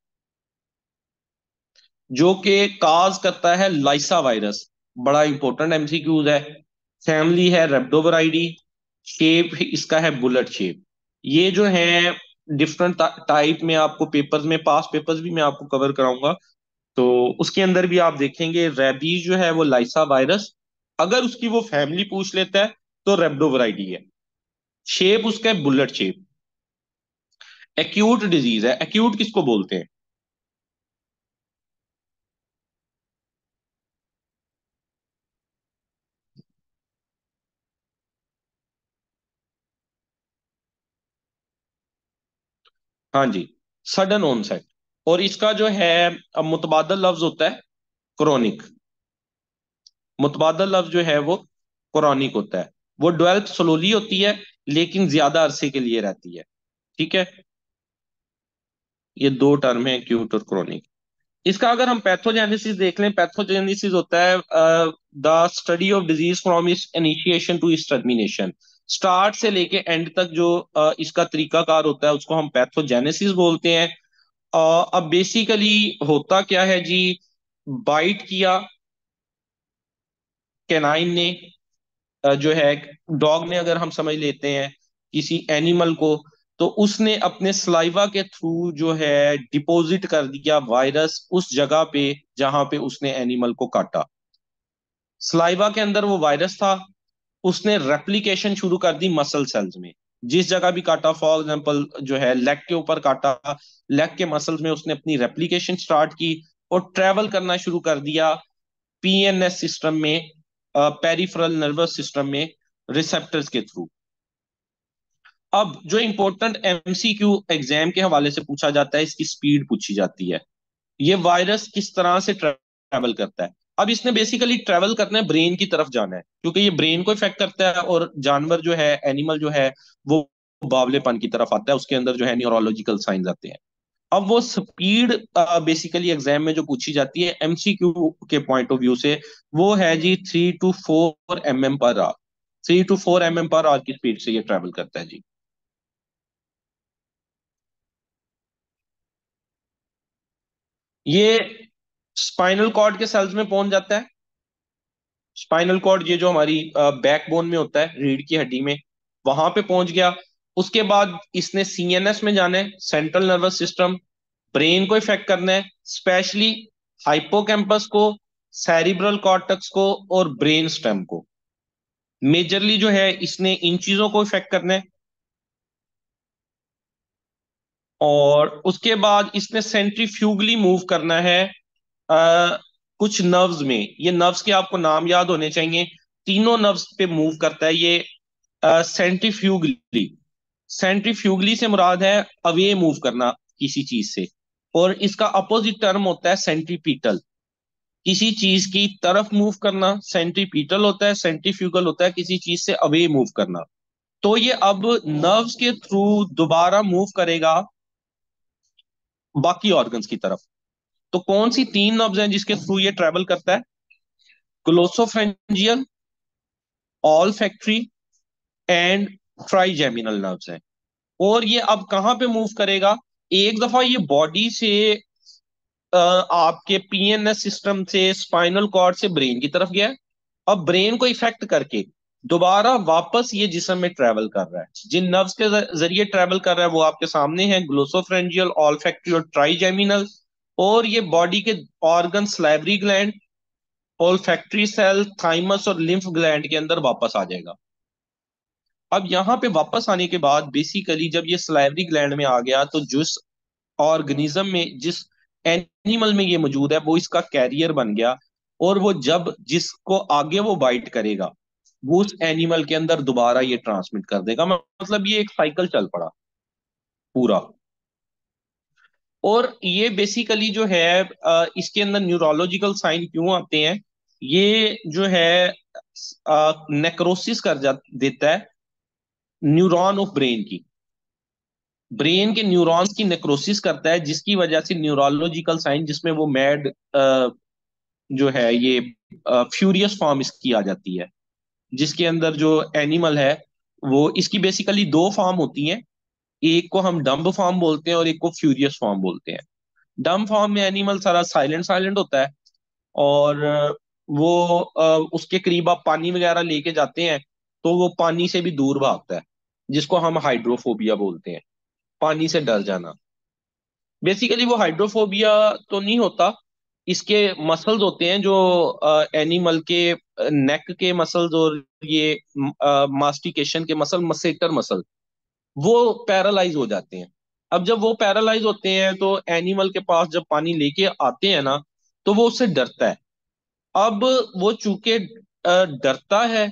जो कि काज करता है लाइसा वायरस। बड़ा इंपॉर्टेंट एमसीक्यूज है। फैमिली है रेप्डोवराइडी, शेप इसका है बुलेट शेप। ये जो है डिफरेंट टाइप में आपको पेपर्स में, पास पेपर्स भी मैं आपको कवर कराऊंगा, तो उसके अंदर भी आप देखेंगे रेबीज जो है वो लाइसा वायरस, अगर उसकी वो फैमिली पूछ लेता है तो रेप्डोवराइडी है। शेप उसका है बुलेट शेप। एक्यूट डिजीज है, एक्यूट किसको बोलते हैं? हाँ जी, सडन ऑनसेट। और इसका जो है मुतबादल लफ्ज होता है क्रोनिक। मुतबादल लफ्ज जो है वो क्रोनिक होता है। वो डेवलप स्लोली होती है लेकिन ज्यादा अरसे के लिए रहती है। ठीक है, ये दो टर्म है, एक्यूट और क्रोनिक। इसका अगर हम पैथोजेनेसिस देख लें, पैथोजेनेसिस होता है the study of disease from its initiation to its termination. Start से लेके एंड तक जो इसका तरीकाकार होता है उसको हम पैथोजेनेसिस बोलते हैं। अब बेसिकली होता क्या है जी, बाइट किया कैनाइन ने, जो है डॉग ने, अगर हम समझ लेते हैं किसी एनिमल को, तो उसने अपने सलाइवा के थ्रू जो है डिपॉजिट कर दिया वायरस उस जगह पे जहां पे उसने एनिमल को काटा। सलाइवा के अंदर वो वायरस था, उसने रेप्लिकेशन शुरू कर दी मसल सेल्स में। जिस जगह भी काटा, फॉर एग्जांपल जो है लेग के ऊपर काटा, लेग के मसल्स में उसने अपनी रेप्लिकेशन स्टार्ट की और ट्रेवल करना शुरू कर दिया पीएनएस सिस्टम में, पेरिफेरल नर्वस सिस्टम में, रिसेप्टर्स के थ्रू। अब जो इंपॉर्टेंट एमसीक्यू एग्जाम के हवाले से पूछा जाता है, इसकी स्पीड पूछी जाती है। ये वायरस किस तरह से ट्रैवल करता है? अब इसने बेसिकली ट्रैवल करना है, ब्रेन की तरफ जाना है, क्योंकि ये ब्रेन को इफेक्ट करता है और जानवर जो है, एनिमल जो है, वो बावलेपन की तरफ आता है, उसके अंदर जो है न्यूरोलॉजिकल साइंस आते हैं। अब वो स्पीड बेसिकली एग्जाम में जो पूछी जाती है एमसीक्यू के पॉइंट ऑफ व्यू से, वो है जी 3 to 4 mm/h। 3 to 4 mm/h की स्पीड से ये ट्रैवल करता है जी। ये स्पाइनल कॉर्ड के सेल्स में पहुंच जाता है। स्पाइनल कॉर्ड ये जो हमारी बैकबोन में होता है, रीढ़ की हड्डी में, वहां पे पहुंच गया। उसके बाद इसने सीएनएस में जाना है, सेंट्रल नर्वस सिस्टम, ब्रेन को इफेक्ट करना है, स्पेशली हाइपोकैम्पस को, सेरिब्रल कॉर्टेक्स को और ब्रेन स्टेम को। मेजरली जो है इसने इन चीजों को इफेक्ट करना है। और उसके बाद इसने सेंट्रीफ्यूगली मूव करना है कुछ नर्व्स में। ये नर्व्स के आपको नाम याद होने चाहिए। तीनों नर्व्स पे मूव करता है ये सेंट्रीफ्यूगली। सेंट्रीफ्यूगली से मुराद है अवे मूव करना किसी चीज से। और इसका अपोजिट टर्म होता है सेंट्रीपीटल। किसी चीज की तरफ मूव करना सेंट्रीपीटल होता है, सेंट्रीफ्यूगल होता है किसी चीज से अवे मूव करना। तो ये अब नर्व्स के थ्रू दोबारा मूव करेगा बाकी ऑर्गन्स की तरफ। तो कौन सी तीन नर्व्स हैं जिसके थ्रू ये ट्रेवल करता है? Glossopharyngeal, olfactory and trigeminal nerves हैं। और ये अब कहां पे मूव करेगा? एक दफा ये बॉडी से आपके पीएनएस सिस्टम से स्पाइनल कॉर्ड से ब्रेन की तरफ गया है। अब ब्रेन को इफेक्ट करके दोबारा वापस ये जिस्म में ट्रेवल कर रहा है। जिन नर्व्स के जरिए ट्रेवल कर रहा है वो आपके सामने है, ग्लोसोफ्रेंजियल, ऑल्फैक्टरी और ट्राइजेमिनल। और ये बॉडी के organ salivary gland, olfactory cell, thymus और लिम्फ ग्लैंड के अंदर वापस आ जाएगा। अब यहाँ पे वापस आने के बाद बेसिकली जब ये सलाइवरी ग्लैंड में आ गया तो जिस ऑर्गेनिज्म में, जिस एनिमल में ये मौजूद है, वो इसका कैरियर बन गया। और वो जब जिसको आगे वो बाइट करेगा वो उस एनिमल के अंदर दोबारा ये ट्रांसमिट कर देगा। मतलब ये एक साइकिल चल पड़ा पूरा। और ये बेसिकली जो है इसके अंदर न्यूरोलॉजिकल साइन क्यों आते हैं? ये जो है नेक्रोसिस कर जा देता है न्यूरॉन ऑफ ब्रेन की। ब्रेन के न्यूरॉन्स की नेक्रोसिस करता है जिसकी वजह से न्यूरोलॉजिकल साइन, जिसमें वो मैड जो है ये फ्यूरियस फॉर्म इसकी आ जाती है। जिसके अंदर जो एनिमल है वो, इसकी बेसिकली दो फॉर्म होती हैं। एक को हम डम्ब फॉर्म बोलते हैं और एक को फ्यूरियस फॉर्म बोलते हैं। डम्ब फॉर्म में एनिमल सारा साइलेंट साइलेंट होता है। और वो उसके करीब आप पानी वगैरह लेके जाते हैं तो वो पानी से भी दूर भागता है, जिसको हम हाइड्रोफोबिया बोलते हैं, पानी से डर जाना। बेसिकली वो हाइड्रोफोबिया तो नहीं होता। इसके मसल्स होते हैं जो एनिमल के नेक के मसल्स और ये मास्टिकेशन के मसल, मसेटर मसल, वो पैरालाइज हो जाते हैं। अब जब वो पैरालाइज होते हैं तो एनिमल के पास जब पानी लेके आते हैं ना तो वो उससे डरता है। अब वो चूंकि डरता है,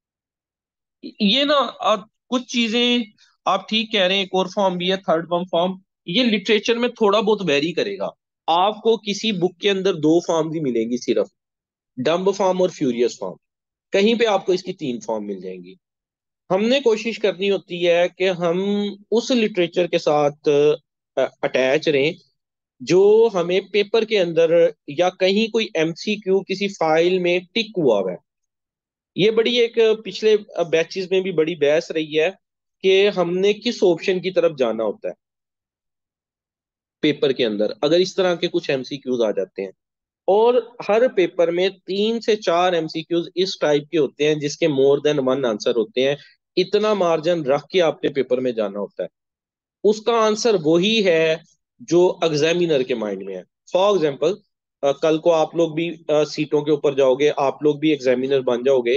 ये ना कुछ चीजें आप ठीक कह रहे हैं, एक और फॉर्म भी है थर्ड फॉर्म फॉर्म। ये लिटरेचर में थोड़ा बहुत वेरी करेगा। आपको किसी बुक के अंदर दो फॉर्म ही मिलेंगी सिर्फ, डम्ब फॉर्म और फ्यूरियस फॉर्म। कहीं पे आपको इसकी तीन फॉर्म मिल जाएंगी। हमने कोशिश करनी होती है कि हम उस लिटरेचर के साथ अटैच रहें जो हमें पेपर के अंदर या कहीं कोई एमसीक्यू किसी फाइल में टिक हुआ हुआ है। ये बड़ी एक पिछले बैचेस में भी बड़ी बहस रही है कि हमने किस ऑप्शन की तरफ जाना होता है पेपर के अंदर अगर इस तरह के कुछ एमसीक्यूज आ जाते हैं। और हर पेपर में 3 से 4 एमसीक्यूज इस टाइप के होते हैं जिसके मोर देन वन आंसर होते हैं। इतना मार्जिन रख के आपने पेपर में जाना होता है। उसका आंसर वही है जो एग्जामिनर के माइंड में है। फॉर एग्जाम्पल, कल को आप लोग भी सीटों के ऊपर जाओगे, आप लोग भी एग्जामिनर बन जाओगे।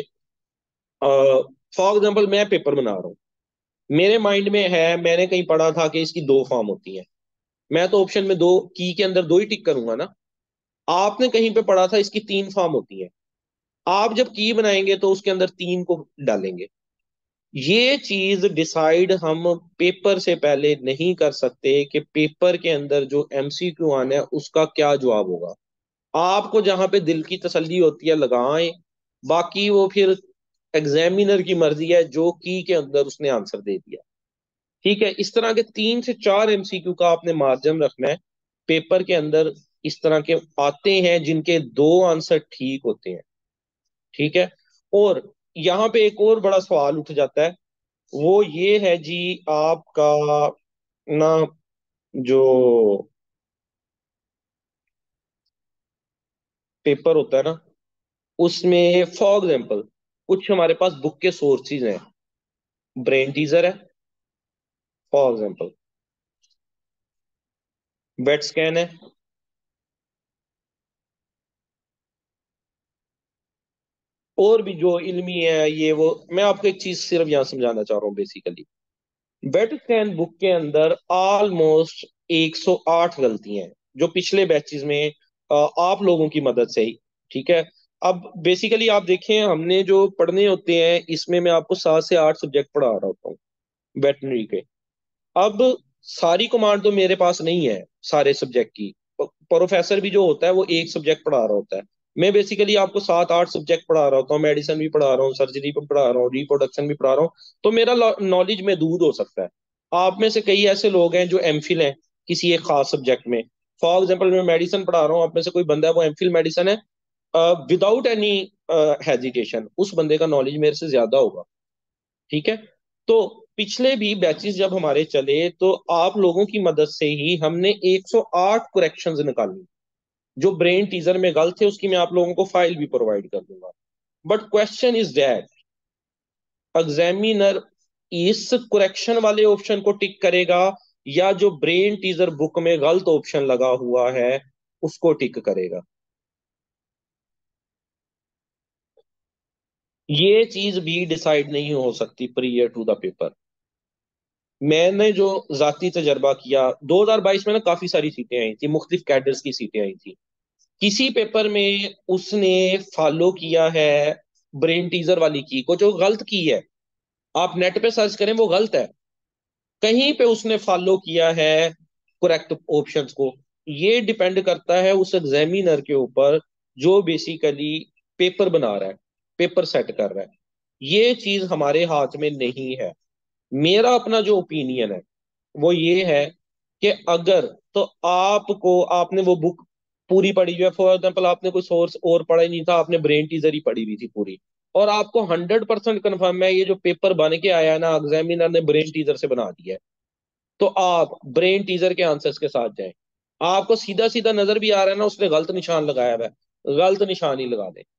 फॉर एग्जाम्पल मैं पेपर बना रहा हूँ, मेरे माइंड में है, मैंने कहीं पढ़ा था कि इसकी दो फॉर्म होती हैं। मैं तो ऑप्शन में दो की के अंदर दो ही टिक करूंगा ना। आपने कहीं पे पढ़ा था इसकी तीन फॉर्म होती हैं। आप जब की बनाएंगे तो उसके अंदर तीन को डालेंगे। ये चीज डिसाइड हम पेपर से पहले नहीं कर सकते कि पेपर के अंदर जो एमसीक्यू आना है उसका क्या जवाब होगा। आपको जहां पे दिल की तसल्ली होती है लगाएं, बाकी वो फिर एग्जामिनर की मर्जी है जो की के अंदर उसने आंसर दे दिया। ठीक है, इस तरह के 3 से 4 एमसीक्यू का आपने मार्जिन रखना है पेपर के अंदर। इस तरह के आते हैं जिनके दो आंसर ठीक होते हैं। ठीक है। और यहाँ पे एक और बड़ा सवाल उठ जाता है, वो ये है जी आपका ना, जो पेपर होता है ना उसमें फॉर एग्जाम्पल कुछ हमारे पास बुक के सोर्सेज हैं। ब्रेन टीजर है फॉर एग्जाम्पल, वेट स्कैन है। और भी जो इल्मी है ये वो, मैं आपको एक चीज सिर्फ यहाँ समझाना चाह रहा हूँ बेसिकली। वेट स्कैन बुक के अंदर ऑलमोस्ट 108 गलतियां हैं जो पिछले बैचेस में आप लोगों की मदद से ही, ठीक है। अब बेसिकली आप देखें, हमने जो पढ़ने होते हैं इसमें मैं आपको 7 से 8 सब्जेक्ट पढ़ा रहा होता हूँ वेटनरी के। अब सारी कमांड तो मेरे पास नहीं है सारे सब्जेक्ट की। प्रोफेसर भी जो होता है वो एक सब्जेक्ट पढ़ा रहा होता है। मैं बेसिकली आपको 7 8 सब्जेक्ट पढ़ा रहा होता हूँ, मेडिसिन भी पढ़ा रहा हूँ, सर्जरी भी पढ़ा रहा हूँ, रिप्रोडक्शन भी पढ़ा रहा हूँ। तो मेरा नॉलेज महदूद हो सकता है। आप में से कई ऐसे लोग हैं जो एमफिल हैं किसी एक खास सब्जेक्ट में। फॉर एग्जाम्पल मैं मेडिसिन पढ़ा रहा हूँ, आप में से कोई बंदा है वो एमफिल मेडिसिन है, विदाउट एनी हेजिटेशन उस बंदे का नॉलेज मेरे से ज्यादा होगा, ठीक है। तो पिछले भी बैचेस जब हमारे चले तो आप लोगों की मदद से ही हमने 108 करेक्शंस निकाली। जो ब्रेन टीजर में गलत थे उसकी मैं आप लोगों को फाइल भी प्रोवाइड कर दूंगा। But question is that examiner इस करेक्शन वाले ऑप्शन को टिक करेगा या जो ब्रेन टीजर बुक में गलत ऑप्शन लगा हुआ है उसको टिक करेगा। ये चीज भी डिसाइड नहीं हो सकती प्रियर टू द पेपर। मैंने जो जाती तजर्बा किया 2022 में ना, काफी सारी सीटें आई थी, मुख्तलिफ कैडर्स की सीटें आई थी। किसी पेपर में उसने फॉलो किया है ब्रेन टीजर वाली की को, जो गलत की है, आप नेट पे सर्च करें वो गलत है। कहीं पे उसने फॉलो किया है करेक्ट ऑप्शंस को। ये डिपेंड करता है उस एग्जामिनर के ऊपर जो बेसिकली पेपर बना रहा है, पेपर सेट कर रहा है। ये चीज हमारे हाथ में नहीं है। मेरा अपना जो ओपिनियन है वो ये है कि अगर तो आपको, आपने वो बुक पूरी पढ़ी हुई है, फॉर एग्जाम्पल आपने कोई सोर्स और पढ़ा ही नहीं था, आपने ब्रेन टीजर ही पढ़ी हुई थी पूरी, और आपको 100% कन्फर्म है ये जो पेपर बन के आया है ना एग्जामिनर ने ब्रेन टीजर से बना दिया है, तो आप ब्रेन टीजर के आंसर्स के साथ जाएं। आपको सीधा सीधा नजर भी आ रहा है ना उसने गलत निशान लगाया हुआ है, गलत निशान ही लगा दें।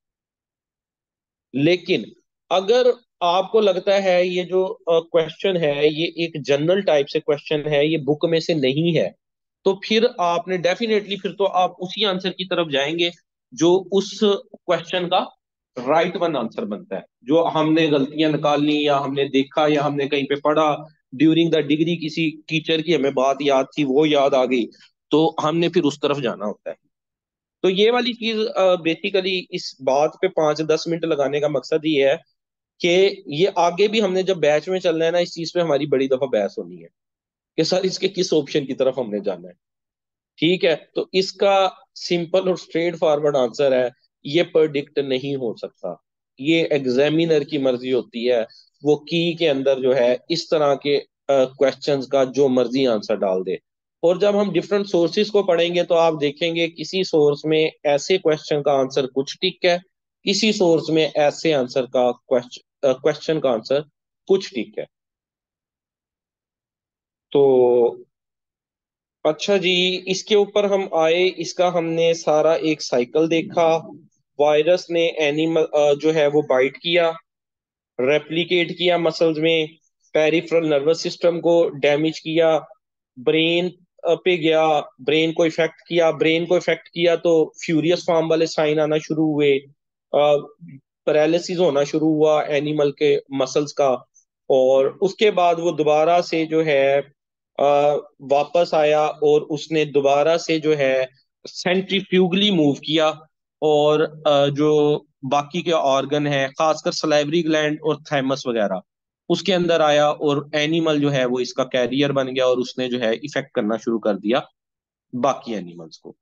लेकिन अगर आपको लगता है ये जो क्वेश्चन है ये एक जनरल टाइप से क्वेश्चन है, ये बुक में से नहीं है, तो फिर आपने डेफिनेटली, फिर तो आप उसी आंसर की तरफ जाएंगे जो उस क्वेश्चन का राइट वन आंसर बनता है। जो हमने गलतियां निकालनी या हमने देखा या हमने कहीं पे पढ़ा ड्यूरिंग द डिग्री, किसी टीचर की हमें बात याद थी वो याद आ गई, तो हमने फिर उस तरफ जाना होता है। तो ये वाली चीज बेसिकली इस बात पे 5 10 मिनट लगाने का मकसद ये है कि ये आगे भी हमने जब बैच में चलना है ना, इस चीज पे हमारी बड़ी दफा बहस होनी है कि सर इसके किस ऑप्शन की तरफ हमने जाना है। ठीक है, तो इसका सिंपल और स्ट्रेट फॉरवर्ड आंसर है ये प्रेडिक्ट नहीं हो सकता। ये एग्जामिनर की मर्जी होती है, वो की के अंदर जो है इस तरह के क्वेश्चंस का जो मर्जी आंसर डाल दे। और जब हम डिफरेंट सोर्सेज को पढ़ेंगे तो आप देखेंगे किसी सोर्स में ऐसे क्वेश्चन का आंसर कुछ टिक है, किसी सोर्स में ऐसे आंसर का क्वेश्चन का आंसर कुछ टिक है। तो अच्छा जी, इसके ऊपर हम आए, इसका हमने सारा एक साइकिल देखा। वायरस ने एनिमल जो है वो बाइट किया, रेप्लिकेट किया मसल्स में, पेरिफेरल नर्वस सिस्टम को डैमेज किया, ब्रेन पे गया, ब्रेन को इफेक्ट किया, ब्रेन को इफेक्ट किया तो फ्यूरियस फॉर्म वाले साइन आना शुरू हुए, पैरालिसिस होना शुरू हुआ एनिमल के मसल्स का। और उसके बाद वो दोबारा से जो है वापस आया और उसने दोबारा से जो है सेंट्रीफ्यूगली मूव किया, और जो बाकी के ऑर्गन है खासकर सलाइवरी ग्लैंड और थाइमस वगैरह उसके अंदर आया, और एनिमल जो है वो इसका कैरियर बन गया और उसने जो है इफेक्ट करना शुरू कर दिया बाकी एनिमल्स को।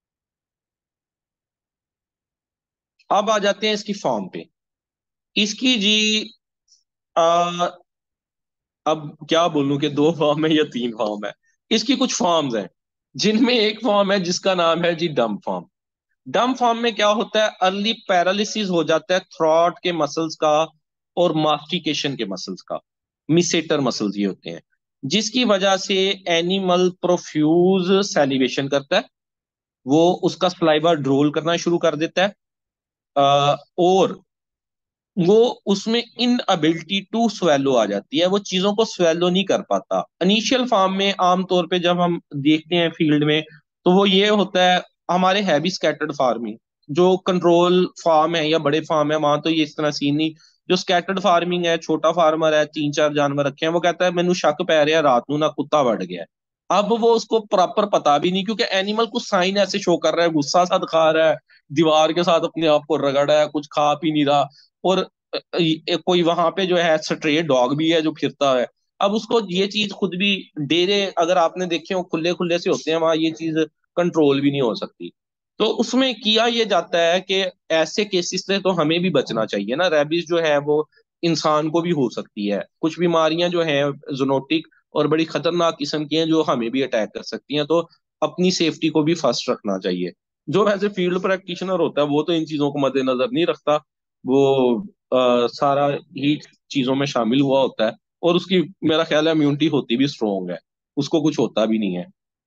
अब आ जाते हैं इसकी फॉर्म पे। इसकी जी आ, अब क्या बोलूं कि 2 फॉर्म है या 3 फॉर्म है। इसकी कुछ फॉर्म्स हैं जिनमें एक फॉर्म है जिसका नाम है जी डम फॉर्म। डम फॉर्म में क्या होता है, अर्ली पैरालिसिस हो जाता है थ्रॉट के मसल्स का और मास्टिकेशन के मसल्स का, मिसेटर मसल्स ये होते हैं, जिसकी वजह से एनिमल प्रोफ्यूज सैलिवेशन करता है, वो उसका सलाइवा ड्रोल करना शुरू कर देता है, और वो उसमें इनएबिलिटी टू स्वेलो आ जाती है, वो चीजों को स्वेलो नहीं कर पाता। इनिशियल फार्म में आमतौर पे जब हम देखते हैं फील्ड में, तो वो ये होता है, हमारे है भी स्कैटर्ड फार्मिंग, जो कंट्रोल फार्म है या बड़े फार्म है वहां तो ये इस तरह सीन नहीं। जो स्कैटर्ड फार्मिंग है, छोटा फार्मर है, तीन चार जानवर रखे हैं, वो कहता है मैनू शक पै रहा रात नू ना कुत्ता बढ़ गया है। अब वो उसको प्रॉपर पता भी नहीं, क्योंकि एनिमल कुछ साइन ऐसे शो कर रहा है, गुस्सा सा दिखा रहा है, दीवार के साथ अपने आप को रगड़ रहा है, कुछ खा पी नहीं रहा। और कोई वहां पे जो है स्ट्रे डॉग भी है जो फिरता है। अब उसको ये चीज खुद भी, डेरे अगर आपने देखे हो खुले खुले से होते हैं, वहां ये चीज कंट्रोल भी नहीं हो सकती। तो उसमें किया ये जाता है कि ऐसे केसेस से तो हमें भी बचना चाहिए ना। रेबीज जो है वो इंसान को भी हो सकती है, कुछ बीमारियां जो हैं जूनोटिक और बड़ी खतरनाक किस्म की हैं जो हमें भी अटैक कर सकती हैं। तो अपनी सेफ्टी को भी फर्स्ट रखना चाहिए। जो वैसे फील्ड प्रैक्टिशनर होता है वो तो इन चीजों को मद्देनजर नहीं रखता, वो सारा ही चीजों में शामिल हुआ होता है, और उसकी मेरा ख्याल है इम्यूनिटी होती भी स्ट्रोंग है, उसको कुछ होता भी नहीं है।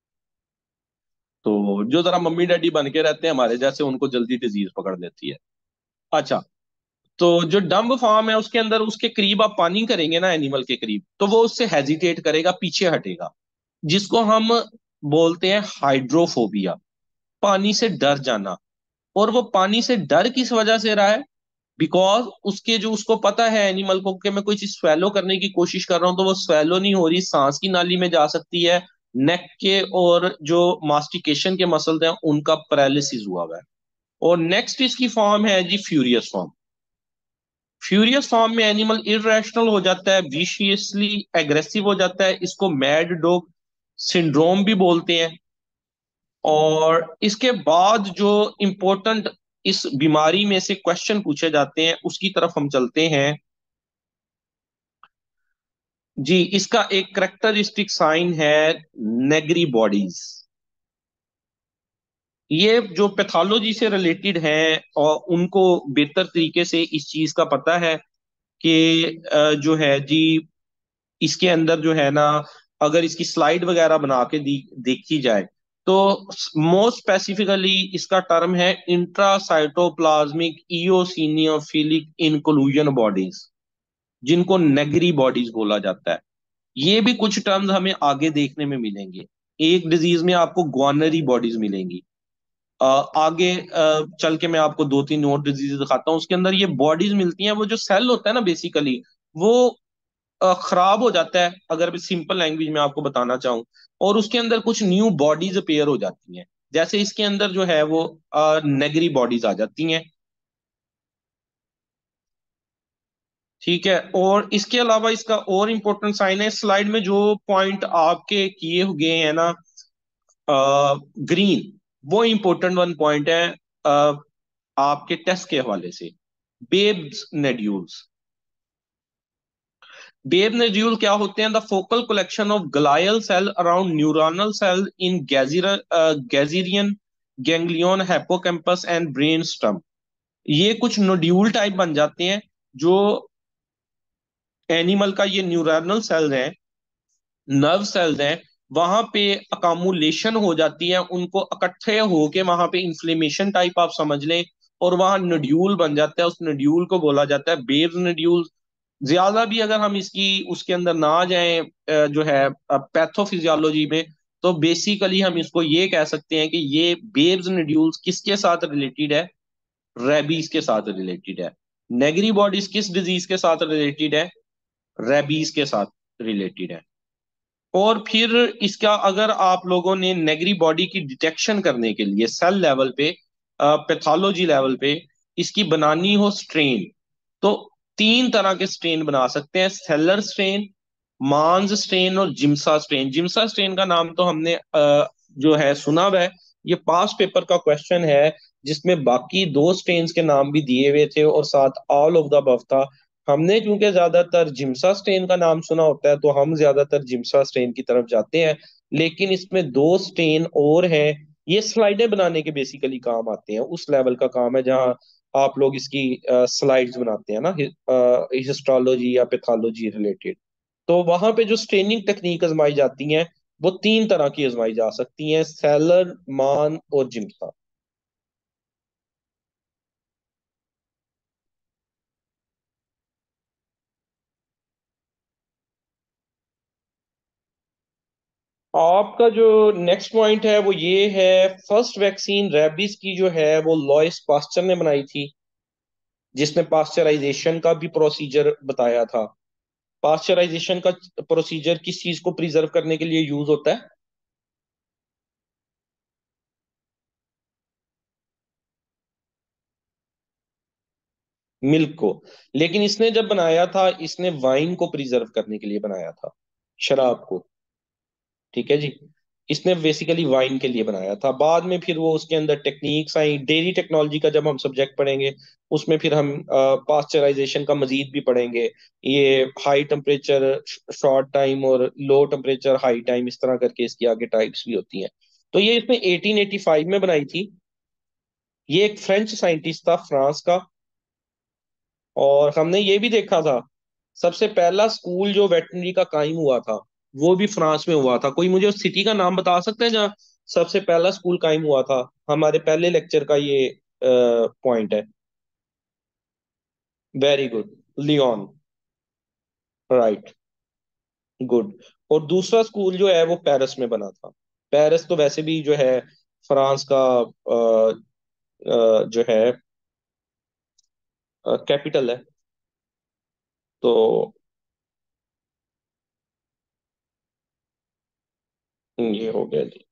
तो जो जरा मम्मी डैडी बन के रहते हैं हमारे जैसे, उनको जल्दी डिजीज पकड़ लेती है। अच्छा, तो जो डम्ब फॉर्म है उसके अंदर उसके करीब आप पानी करेंगे ना, एनिमल के करीब, तो वो उससे हेजिटेट करेगा, पीछे हटेगा, जिसको हम बोलते हैं हाइड्रोफोबिया, पानी से डर जाना। और वो पानी से डर किस वजह से रहा है? बिकॉज उसके जो उसको पता है एनिमल को कि मैं कोई चीज स्वेलो करने की कोशिश कर रहा हूं तो वो स्वेलो नहीं हो रही, सांस की नाली में जा सकती है, नेक के और जो मास्टिकेशन के मसल्स हैं उनका पैरालिसिस हुआ हुआ है। और नेक्स्ट इसकी फॉर्म है जी फ्यूरियस फॉर्म। फ्यूरियस फॉर्म में एनिमल इरेशनल हो जाता है, विशियसली एग्रेसिव हो जाता है, इसको मैड डॉग सिंड्रोम भी बोलते हैं। और इसके बाद जो इंपॉर्टेंट इस बीमारी में से क्वेश्चन पूछे जाते हैं उसकी तरफ हम चलते हैं। जी, इसका एक करेक्टरिस्टिक साइन है नेगरी बॉडीज। ये जो पैथोलॉजी से रिलेटेड है और उनको बेहतर तरीके से इस चीज का पता है कि जो है जी, इसके अंदर जो है ना, अगर इसकी स्लाइड वगैरह बना के देखी जाए तो मोस्ट स्पेसिफिकली इसका टर्म है इंट्रासाइटोप्लाज्मिक इओसिनियोफिलिक इंक्लूजन बॉडीज, जिनको नेगरी बॉडीज बोला जाता है। ये भी कुछ टर्म्स हमें आगे देखने में मिलेंगे। एक डिजीज में आपको ग्वानरी बॉडीज मिलेंगी। आगे चल के मैं आपको दो तीन और डिजीज दिखाता हूँ, उसके अंदर ये बॉडीज मिलती हैं। वो जो सेल होता है ना बेसिकली, वो खराब हो जाता है, अगर मैं सिंपल लैंग्वेज में आपको बताना चाहूँ, और उसके अंदर कुछ न्यू बॉडीज अपेयर हो जाती हैं। जैसे इसके अंदर जो है वो नेगरी बॉडीज आ जाती हैं। ठीक है, और इसके अलावा इसका और इम्पोर्टेंट साइन है स्लाइड में जो पॉइंट आपके किए हुए हैं ना, ग्रीन, वो इम्पोर्टेंट वन पॉइंट है अ, आपके टेस्ट के हवाले से। बेब्स नेड्यूल्स, बेब नोड्यूल क्या होते हैं? The focal collection of glial cell around neuronal cell in Gasserian ganglion hippocampus and brain stem. ये कुछ नोड्यूल टाइप बन जाते हैं जो एनिमल का ये न्यूरोनल सेल्स हैं, नर्व सेल्स हैं, वहां पे अकामुलेशन हो जाती है, उनको इकट्ठे होके वहां पे इंफ्लेमेशन टाइप आप समझ लें, और वहां नोड्यूल बन जाता है। उस नोड्यूल को बोला जाता है बेब्स नोड्यूल। ज्यादा भी अगर हम इसकी उसके अंदर ना जाएं जो है पैथोफिजियोलॉजी में, तो बेसिकली हम इसको ये कह सकते हैं कि ये बेब्स नोड्यूल्स किसके साथ रिलेटेड है? रेबीज के साथ रिलेटेड है। नेगरी बॉडीज किस डिजीज के साथ रिलेटेड है? रेबीज के साथ रिलेटेड है। और फिर इसका अगर आप लोगों ने नेगरी बॉडी की डिटेक्शन करने के लिए सेल लेवल पे, पैथोलॉजी लेवल पे इसकी बनानी हो स्ट्रेन, तो तीन तरह के स्ट्रेन बना सकते हैं: सेलर स्ट्रेन, मांस स्ट्रेन और जिम्सा स्ट्रेन। जिम्सा स्ट्रेन का नाम तो हमने जो है सुना हुआ है, ये पास पेपर का क्वेश्चन है, जिसमें बाकी दो स्ट्रेन्स के नाम भी दिए हुए थे और साथ ऑल ऑफ द अबव था। हमने चूंकि ज्यादातर जिम्सा स्ट्रेन का नाम सुना होता है तो हम ज्यादातर जिम्सा स्ट्रेन की तरफ जाते हैं, लेकिन इसमें दो स्ट्रेन और हैं। ये स्लाइडें बनाने के बेसिकली काम आते हैं, उस लेवल का काम है जहाँ आप लोग इसकी स्लाइड्स बनाते हैं ना, हिस्टोलॉजी या पैथोलॉजी रिलेटेड। तो वहां पे जो स्ट्रेनिंग टेक्निक आजमाई जाती हैं वो तीन तरह की आजमाई जा सकती हैं: सेलर, मान और जिम्सा। आपका जो नेक्स्ट पॉइंट है वो ये है, फर्स्ट वैक्सीन रेबीज की जो है वो लॉइस पास्चर ने बनाई थी, जिसने पास्चराइजेशन का भी प्रोसीजर बताया था। पास्चराइजेशन का प्रोसीजर किस चीज को प्रिजर्व करने के लिए यूज होता है? मिल्क को। लेकिन इसने जब बनाया था, इसने वाइन को प्रिजर्व करने के लिए बनाया था, शराब को। ठीक है जी। इसने बेसिकली वाइन के लिए बनाया था। बाद में फिर वो उसके अंदर टेक्निक्स आई, डेयरी टेक्नोलॉजी का जब हम सब्जेक्ट पढ़ेंगे उसमें फिर हम पास्चराइजेशन का मजीद भी पढ़ेंगे। ये हाई टेम्परेचर शॉर्ट टाइम और लो टेम्परेचर हाई टाइम, इस तरह करके इसकी आगे टाइप्स भी होती हैं। तो ये इसने 1885 में बनाई थी। ये एक फ्रेंच साइंटिस्ट था, फ्रांस का। और हमने ये भी देखा था, सबसे पहला स्कूल जो वेटरनरी का कायम हुआ था वो भी फ्रांस में हुआ था। कोई मुझे उस सिटी का नाम बता सकते हैं जहाँ सबसे पहला स्कूल कायम हुआ था? हमारे पहले लेक्चर का ये पॉइंट है। Very good, Leon. Right, good. और दूसरा स्कूल जो है वो पेरिस में बना था। पेरिस तो वैसे भी जो है फ्रांस का जो है कैपिटल है। तो ये हो गया जी।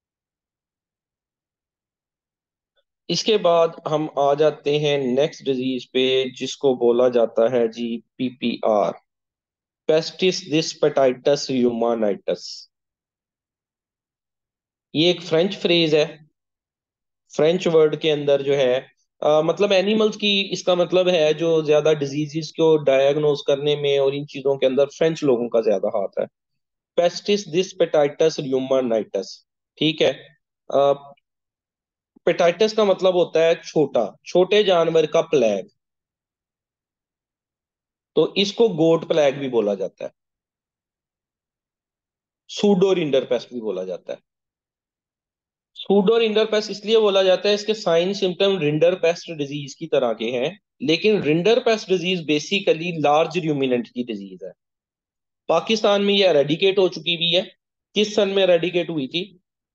इसके बाद हम आ जाते हैं नेक्स्ट डिजीज पे, जिसको बोला जाता है जी पीपीआर, पेस्टिस डिस्पेटाइटस ह्यूमानाइटस। ये एक फ्रेंच फ्रेज है। फ्रेंच वर्ड के अंदर जो है मतलब एनिमल्स की, इसका मतलब है जो ज्यादा डिजीजेस को डायग्नोज करने में और इन चीजों के अंदर फ्रेंच लोगों का ज्यादा हाथ है। पेस्टिस डिस्पेटाइटस ह्यूमानाइटस। ठीक है। पेटाइटस का मतलब होता है छोटा, छोटे जानवर का प्लेग। तो इसको गोट प्लेग भी बोला जाता है। सूडो रिंडरपेस्ट भी बोला जाता है। सूडो रिंडरपेस्ट इसलिए बोला जाता है, इसके साइन सिम्टम रिंडरपेस्ट डिजीज की तरह के हैं। लेकिन rinderpest disease basically large ruminant की डिजीज है। पाकिस्तान में ये एरेडिकेट हो चुकी भी है। किस सन में एरेडिकेट हुई थी?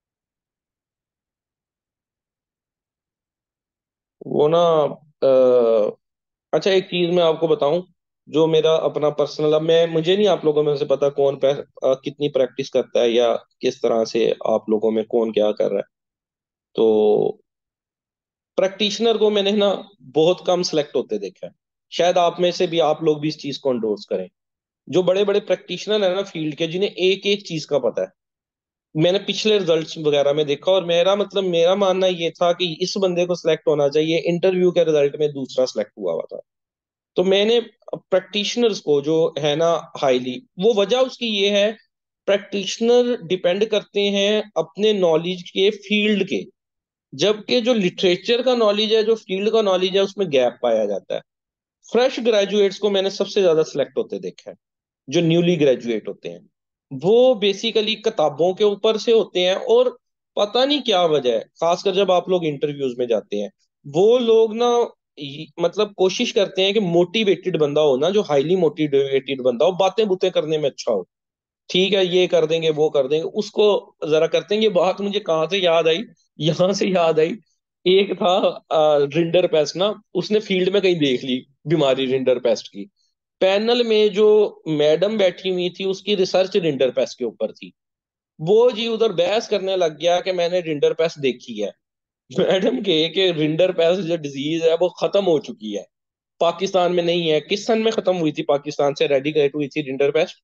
वो ना अच्छा, एक चीज मैं आपको बताऊं, जो मेरा अपना पर्सनल, अब मैं मुझे नहीं आप लोगों में से पता कौन कितनी प्रैक्टिस करता है या किस तरह से आप लोगों में कौन क्या कर रहा है। तो प्रैक्टिशनर को मैंने ना बहुत कम सिलेक्ट होते देखा है। शायद आप में से भी आप लोग भी इस चीज को एंडोर्स करें। जो बड़े बड़े प्रैक्टिशनर है ना फील्ड के, जिन्हें एक एक चीज का पता है, मैंने पिछले रिजल्ट्स वगैरह में देखा, और मेरा मतलब मेरा मानना ये था कि इस बंदे को सिलेक्ट होना चाहिए, इंटरव्यू के रिजल्ट में दूसरा सिलेक्ट हुआ हुआ था। तो मैंने प्रैक्टिशनर्स को जो है ना, हाईली, वो वजह उसकी ये है, प्रैक्टिशनर डिपेंड करते हैं अपने नॉलेज के फील्ड के, जबकि जो लिटरेचर का नॉलेज है, जो फील्ड का नॉलेज है, उसमें गैप पाया जाता है। फ्रेश ग्रेजुएट्स को मैंने सबसे ज्यादा सिलेक्ट होते देखा है, जो न्यूली ग्रेजुएट होते हैं। वो बेसिकली किताबों के ऊपर से होते हैं, और पता नहीं क्या वजह है, खासकर जब आप लोग इंटरव्यूज में जाते हैं, वो लोग ना मतलब कोशिश करते हैं कि मोटिवेटेड बंदा हो ना, जो हाईली मोटिवेटेड बंदा हो, बातें बुतें करने में अच्छा हो। ठीक है, ये कर देंगे वो कर देंगे उसको, जरा करते हैं। ये बात मुझे कहाँ से याद आई, यहाँ से याद आई। एक था रिंडर पेस्ट ना, उसने फील्ड में कहीं देख ली बीमारी रिंडर पेस्ट की। पैनल में जो मैडम बैठी हुई थी, उसकी रिसर्च रिंडर पेस्ट के ऊपर थी। वो जी उधर बहस करने लग गया कि मैंने रिंडर पेस्ट देखी है। मैडम के कि रिंडर पेस्ट जो डिजीज है वो खत्म हो चुकी है, पाकिस्तान में नहीं है। किस सन में खत्म हुई थी, पाकिस्तान से रेडिकेट हुई थी रिंडर पेस्ट?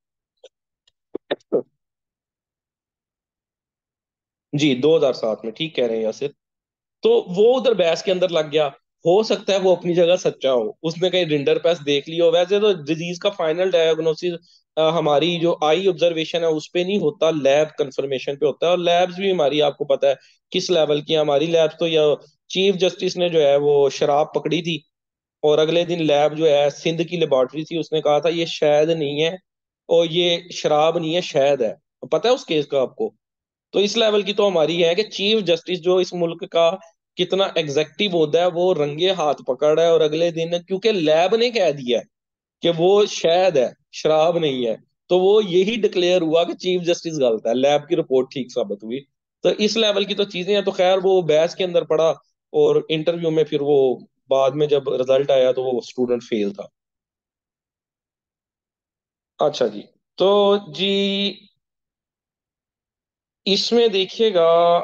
जी 2007 में, ठीक कह रहे हैं यासिर। तो वो उधर बहस के अंदर लग गया। हो सकता है वो अपनी जगह सच्चा हो, उसने कहीं रिंडर पेस्ट देख ली हो। वैसे तो डिजीज का फाइनल डायग्नोसिस हमारी जो आई ऑब्जर्वेशन है उस पे नहीं होता, लैब कंफर्मेशन पे होता है। और लैब्स भी हमारी आपको पता है किस लेवल की है हमारी लैब्स। तो यह चीफ जस्टिस ने जो है वो शराब पकड़ी थी, और अगले दिन लैब जो है सिंध की लेबोरेटरी थी, उसने कहा था ये शहद नहीं है, और ये शराब नहीं है, शहद है। पता है उस केस का आपको? तो इस लेवल की तो हमारी है कि चीफ जस्टिस जो इस मुल्क का कितना एग्जेक्टिव होता है, वो रंगे हाथ पकड़ रहा है, और अगले दिन क्योंकि लैब ने कह दिया है कि वो शहद है, शराब नहीं है, तो वो यही डिक्लेयर हुआ कि चीफ जस्टिस गलत है, लैब की रिपोर्ट ठीक साबित हुई। तो इस लेवल की तो चीजें हैं। तो खैर वो बहस के अंदर पड़ा, और इंटरव्यू में फिर वो बाद में जब रिजल्ट आया तो वो स्टूडेंट फेल था। अच्छा जी। तो जी, इसमें देखिएगा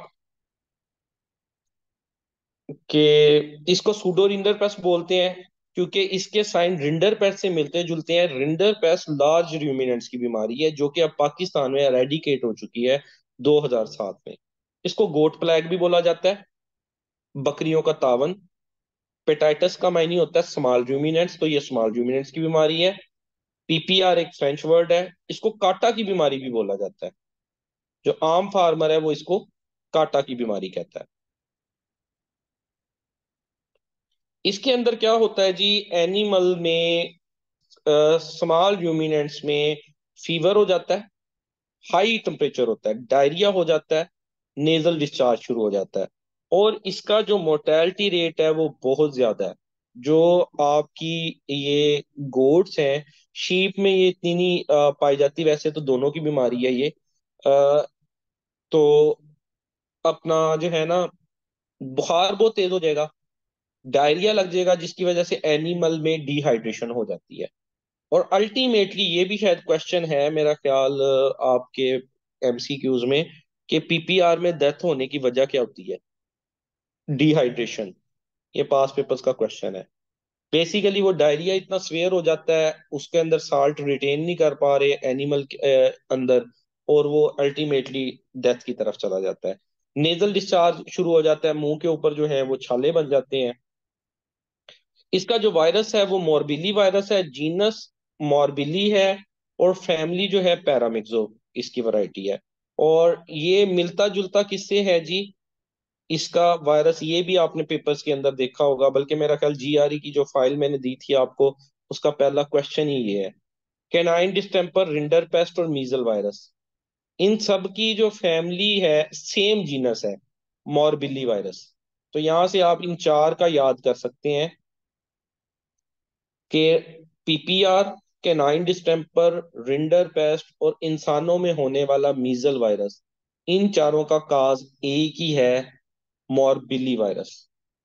कि इसको सूडो रिंडरपेस्ट बोलते हैं, क्योंकि इसके साइन रिंडरपेस्ट से मिलते जुलते हैं। रिंडरपेस्ट लार्ज रूमिनेंट्स की बीमारी है, जो कि अब पाकिस्तान में एरेडिकेट हो चुकी है 2007 में। इसको गोट प्लैग भी बोला जाता है, बकरियों का तावन। पेटाइटिस का मायने होता है स्मॉल रूमिनेंट्स, तो ये स्मॉल रूमिनेंट्स की बीमारी है। पीपीआर एक फ्रेंच वर्ड है। इसको काटा की बीमारी भी बोला जाता है। जो आम फार्मर है वो इसको काटा की बीमारी कहता है। इसके अंदर क्या होता है जी, एनिमल में स्मॉल रूमिनेंट्स में फीवर हो जाता है, हाई टेम्परेचर होता है, डायरिया हो जाता है, नेजल डिस्चार्ज शुरू हो जाता है। और इसका जो मोर्टेलिटी रेट है वो बहुत ज्यादा है। जो आपकी ये गोट्स हैं, शीप में ये इतनी नहीं पाई जाती, वैसे तो दोनों की बीमारी है ये। तो अपना जो है ना, बुखार बहुत तेज हो जाएगा, डायरिया लग जाएगा, जिसकी वजह से एनिमल में डिहाइड्रेशन हो जाती है। और अल्टीमेटली ये भी शायद क्वेश्चन है मेरा ख्याल आपके एमसीक्यूज में, कि पीपीआर में डेथ होने की वजह क्या होती है? डिहाइड्रेशन। ये पास पेपर्स का क्वेश्चन है। बेसिकली वो डायरिया इतना स्वेयर हो जाता है, उसके अंदर साल्ट रिटेन नहीं कर पा रहे एनिमल के अंदर, और वो अल्टीमेटली डेथ की तरफ चला जाता है। नेजल डिस्चार्ज शुरू हो जाता है, मुंह के ऊपर जो है वो छाले बन जाते हैं। इसका जो वायरस है वो मोरबिली वायरस है, जीनस मोरबिली है, और फैमिली जो है पैरामिक्सो इसकी वैरायटी है। और ये मिलता जुलता किससे है जी? इसका वायरस ये भी आपने पेपर्स के अंदर देखा होगा, बल्कि मेरा ख्याल जीआरई की जो फाइल मैंने दी थी आपको, उसका पहला क्वेश्चन ही ये है। कैनाइन डिस्टेम्पर, रिंडर पेस्ट और मीजल वायरस, इन सब की जो फैमिली है सेम जीनस है, मोरबिली वायरस। तो यहां से आप इन चार का याद कर सकते हैं कि PPR, canine distemper, rinderpest और इंसानों में होने वाला मीजल वायरस, इन चारों का काज एक ही है, मॉर्बिली वायरस।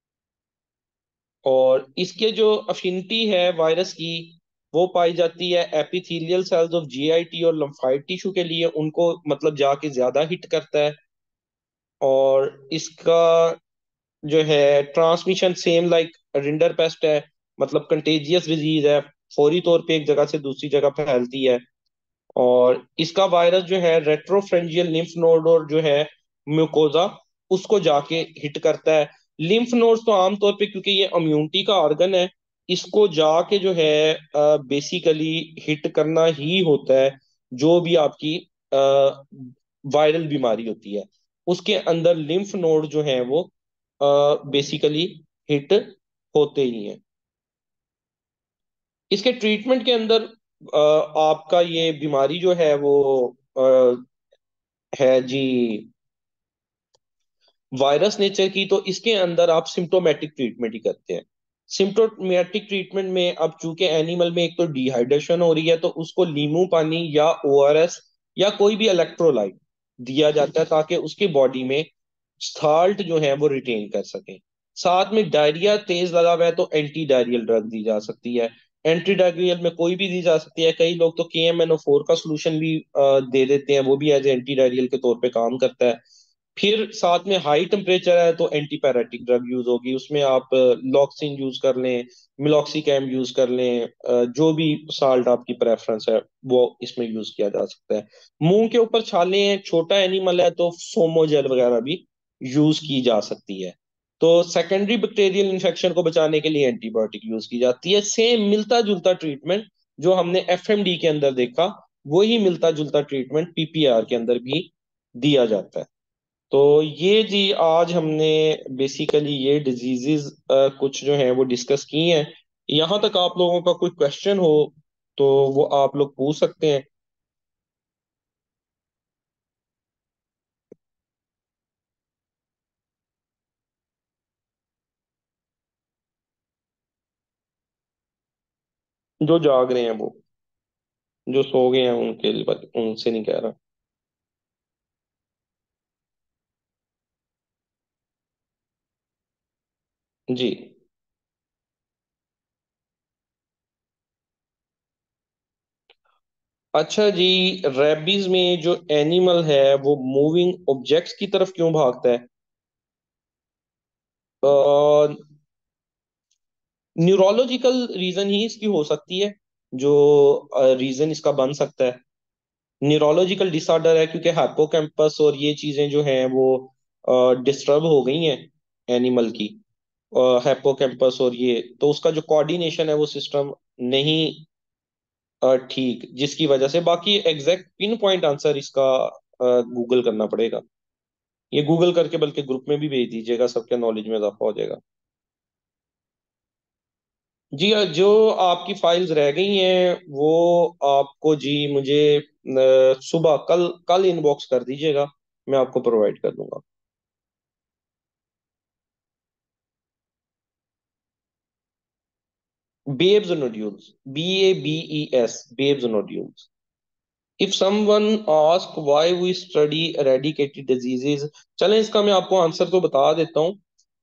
और इसके जो अफिनिटी है वायरस की, वो पाई जाती है एपिथेलियल सेल्स ऑफ जीआईटी और लम्फाइड टिश्यू के लिए, उनको मतलब जाके ज्यादा हिट करता है। और इसका जो है transmission same like rinderpest है, मतलब कंटेजियस डिजीज है, फौरी तौर पे एक जगह से दूसरी जगह फैलती है। और इसका वायरस जो है रेट्रोफ्रेंजियल लिम्फ नोड और जो है म्यूकोजा, उसको जाके हिट करता है। लिम्फ नोड्स तो आमतौर पे, क्योंकि ये इम्यूनिटी का ऑर्गन है, इसको जाके जो है बेसिकली हिट करना ही होता है। जो भी आपकी वायरल बीमारी होती है, उसके अंदर लिम्फ नोड जो है वो बेसिकली हिट होते ही हैं। इसके ट्रीटमेंट के अंदर आपका ये बीमारी जो है वो है जी वायरस नेचर की, तो इसके अंदर आप सिम्टोमेटिक ट्रीटमेंट ही करते हैं। सिम्टोमेटिक ट्रीटमेंट में अब चूंकि एनिमल में एक तो डिहाइड्रेशन हो रही है, तो उसको नींबू पानी या ओआरएस या कोई भी इलेक्ट्रोलाइट दिया जाता है, ताकि उसकी बॉडी में साल्ट जो है वो रिटेन कर सके। साथ में डायरिया तेज लगा हुआ है तो एंटी डायरियल ड्रग दी जा सकती है। एंटी डायरियल में कोई भी दी जा सकती है, कई लोग तो KMNO4 का सोल्यूशन भी दे देते हैं, वो भी एज एंटी डायरियल के तौर पे काम करता है। फिर साथ में हाई टेम्परेचर है तो एंटीपैरेटिक ड्रग यूज होगी, उसमें आप लॉक्सिन यूज कर लें, मिलॉक्सीकैम यूज कर लें, जो भी साल्ट आपकी प्रेफरेंस है वो इसमें यूज किया जा सकता है। मुंह के ऊपर छाले हैं, छोटा एनिमल है तो सोमोजेल वगैरह भी यूज की जा सकती है। तो सेकेंडरी बैक्टीरियल इन्फेक्शन को बचाने के लिए एंटीबायोटिक यूज की जाती है। सेम मिलता जुलता ट्रीटमेंट जो हमने एफएमडी के अंदर देखा, वही मिलता जुलता ट्रीटमेंट पीपीआर के अंदर भी दिया जाता है। तो ये जी आज हमने बेसिकली ये डिजीजेस कुछ जो है वो डिस्कस की हैं। यहाँ तक आप लोगों का कोई क्वेश्चन हो तो वो आप लोग पूछ सकते हैं। जो जाग रहे हैं वो। जो सो गए हैं उनके लिए, उनसे नहीं कह रहा। जी। अच्छा जी, रेबीज में जो एनिमल है वो मूविंग ऑब्जेक्ट्स की तरफ क्यों भागता है? न्यूरोलॉजिकल रीजन ही इसकी हो सकती है, जो रीजन इसका बन सकता है। न्यूरोलॉजिकल डिसऑर्डर है, क्योंकि हिप्पोकैम्पस और ये चीजें जो हैं वो डिस्टर्ब हो गई हैं एनिमल की। हिप्पोकैम्पस और ये तो उसका जो कोऑर्डिनेशन है वो सिस्टम नहीं ठीक, जिसकी वजह से बाकी एग्जैक्ट पिन पॉइंट आंसर इसका गूगल करना पड़ेगा। ये गूगल करके बल्कि ग्रुप में भी भेज दीजिएगा, सबके नॉलेज में इजाफा हो जाएगा। जी जो आपकी फाइल्स रह गई हैं वो आपको जी मुझे सुबह कल कल इनबॉक्स कर दीजिएगा, मैं आपको प्रोवाइड कर दूंगा। Babes nodules, BABES, Babes nodules. If someone ask why we study eradicated diseases, चलें इसका मैं आपको आंसर तो बता देता हूँ।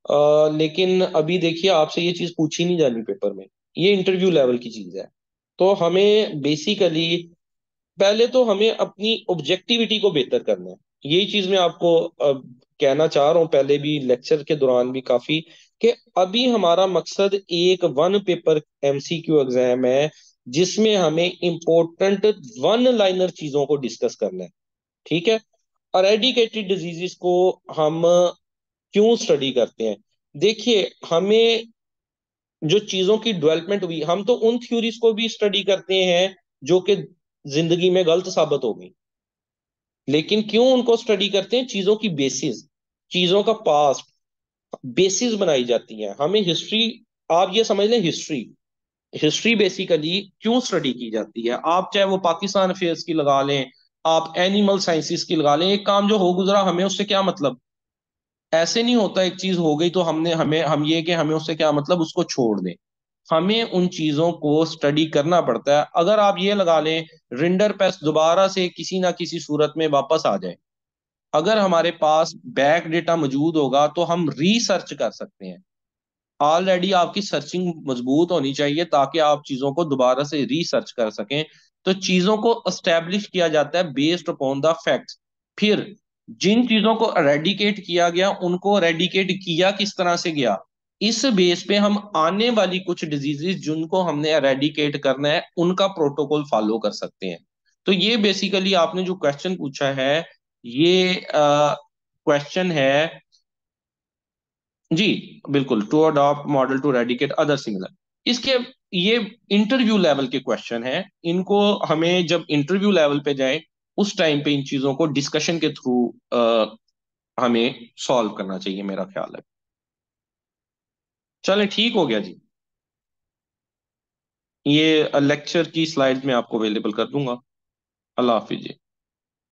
लेकिन अभी देखिए, आपसे ये चीज पूछी नहीं जानी पेपर में, ये इंटरव्यू लेवल की चीज है। तो हमें बेसिकली पहले तो हमें अपनी ऑब्जेक्टिविटी को बेहतर करना है। यही चीज मैं आपको कहना चाह रहा हूँ, पहले भी लेक्चर के दौरान भी काफी, कि अभी हमारा मकसद एक वन पेपर MCQ एग्जाम है, जिसमें हमें इंपॉर्टेंट वन लाइनर चीजों को डिस्कस करना है। ठीक है। अरेडिकेटेड डिजीजेस को हम क्यों स्टडी करते हैं? देखिए, हमें जो चीजों की डेवलपमेंट हुई, हम तो उन थ्योरीज को भी स्टडी करते हैं जो कि जिंदगी में गलत साबित हो गई। लेकिन क्यों उनको स्टडी करते हैं? चीजों की बेसिस, चीजों का पास्ट, बेसिस बनाई जाती है हमें हिस्ट्री। आप ये समझ लें, हिस्ट्री, हिस्ट्री बेसिकली क्यों स्टडी की जाती है? आप चाहे वो पाकिस्तान अफेयर्स की लगा लें, आप एनिमल साइंसेस की लगा लें, एक काम जो हो गुजरा हमें उससे क्या मतलब। ऐसे नहीं होता एक चीज हो गई तो हमने हमें हम ये कि हमें उससे क्या मतलब, उसको छोड़ दें। हमें उन चीजों को स्टडी करना पड़ता है। अगर आप ये लगा लें रिंडर पेस्ट दोबारा से किसी ना किसी सूरत में वापस आ जाए, अगर हमारे पास बैक डेटा मौजूद होगा तो हम रीसर्च कर सकते हैं। ऑलरेडी आपकी सर्चिंग मजबूत होनी चाहिए ताकि आप चीजों को दोबारा से रीसर्च कर सकें। तो चीजों को एस्टेब्लिश किया जाता है बेस्ड अपॉन द फैक्ट्स। फिर जिन चीजों को एरेडिकेट किया गया उनको एरेडिकेट किया किस तरह से गया, इस बेस पे हम आने वाली कुछ डिजीजेस जिनको हमने एरेडिकेट करना है उनका प्रोटोकॉल फॉलो कर सकते हैं। तो ये बेसिकली आपने जो क्वेश्चन पूछा है, ये क्वेश्चन है। जी बिल्कुल, to adopt model to eradicate other similar, इसके ये इंटरव्यू लेवल के क्वेश्चन हैं। इनको हमें जब इंटरव्यू लेवल पे जाए उस टाइम पे इन चीजों को डिस्कशन के थ्रू हमें सॉल्व करना चाहिए, मेरा ख्याल है। चलें, ठीक हो गया जी। ये लेक्चर की स्लाइड्स में आपको अवेलेबल कर दूंगा। अल्लाह हाफिज जी।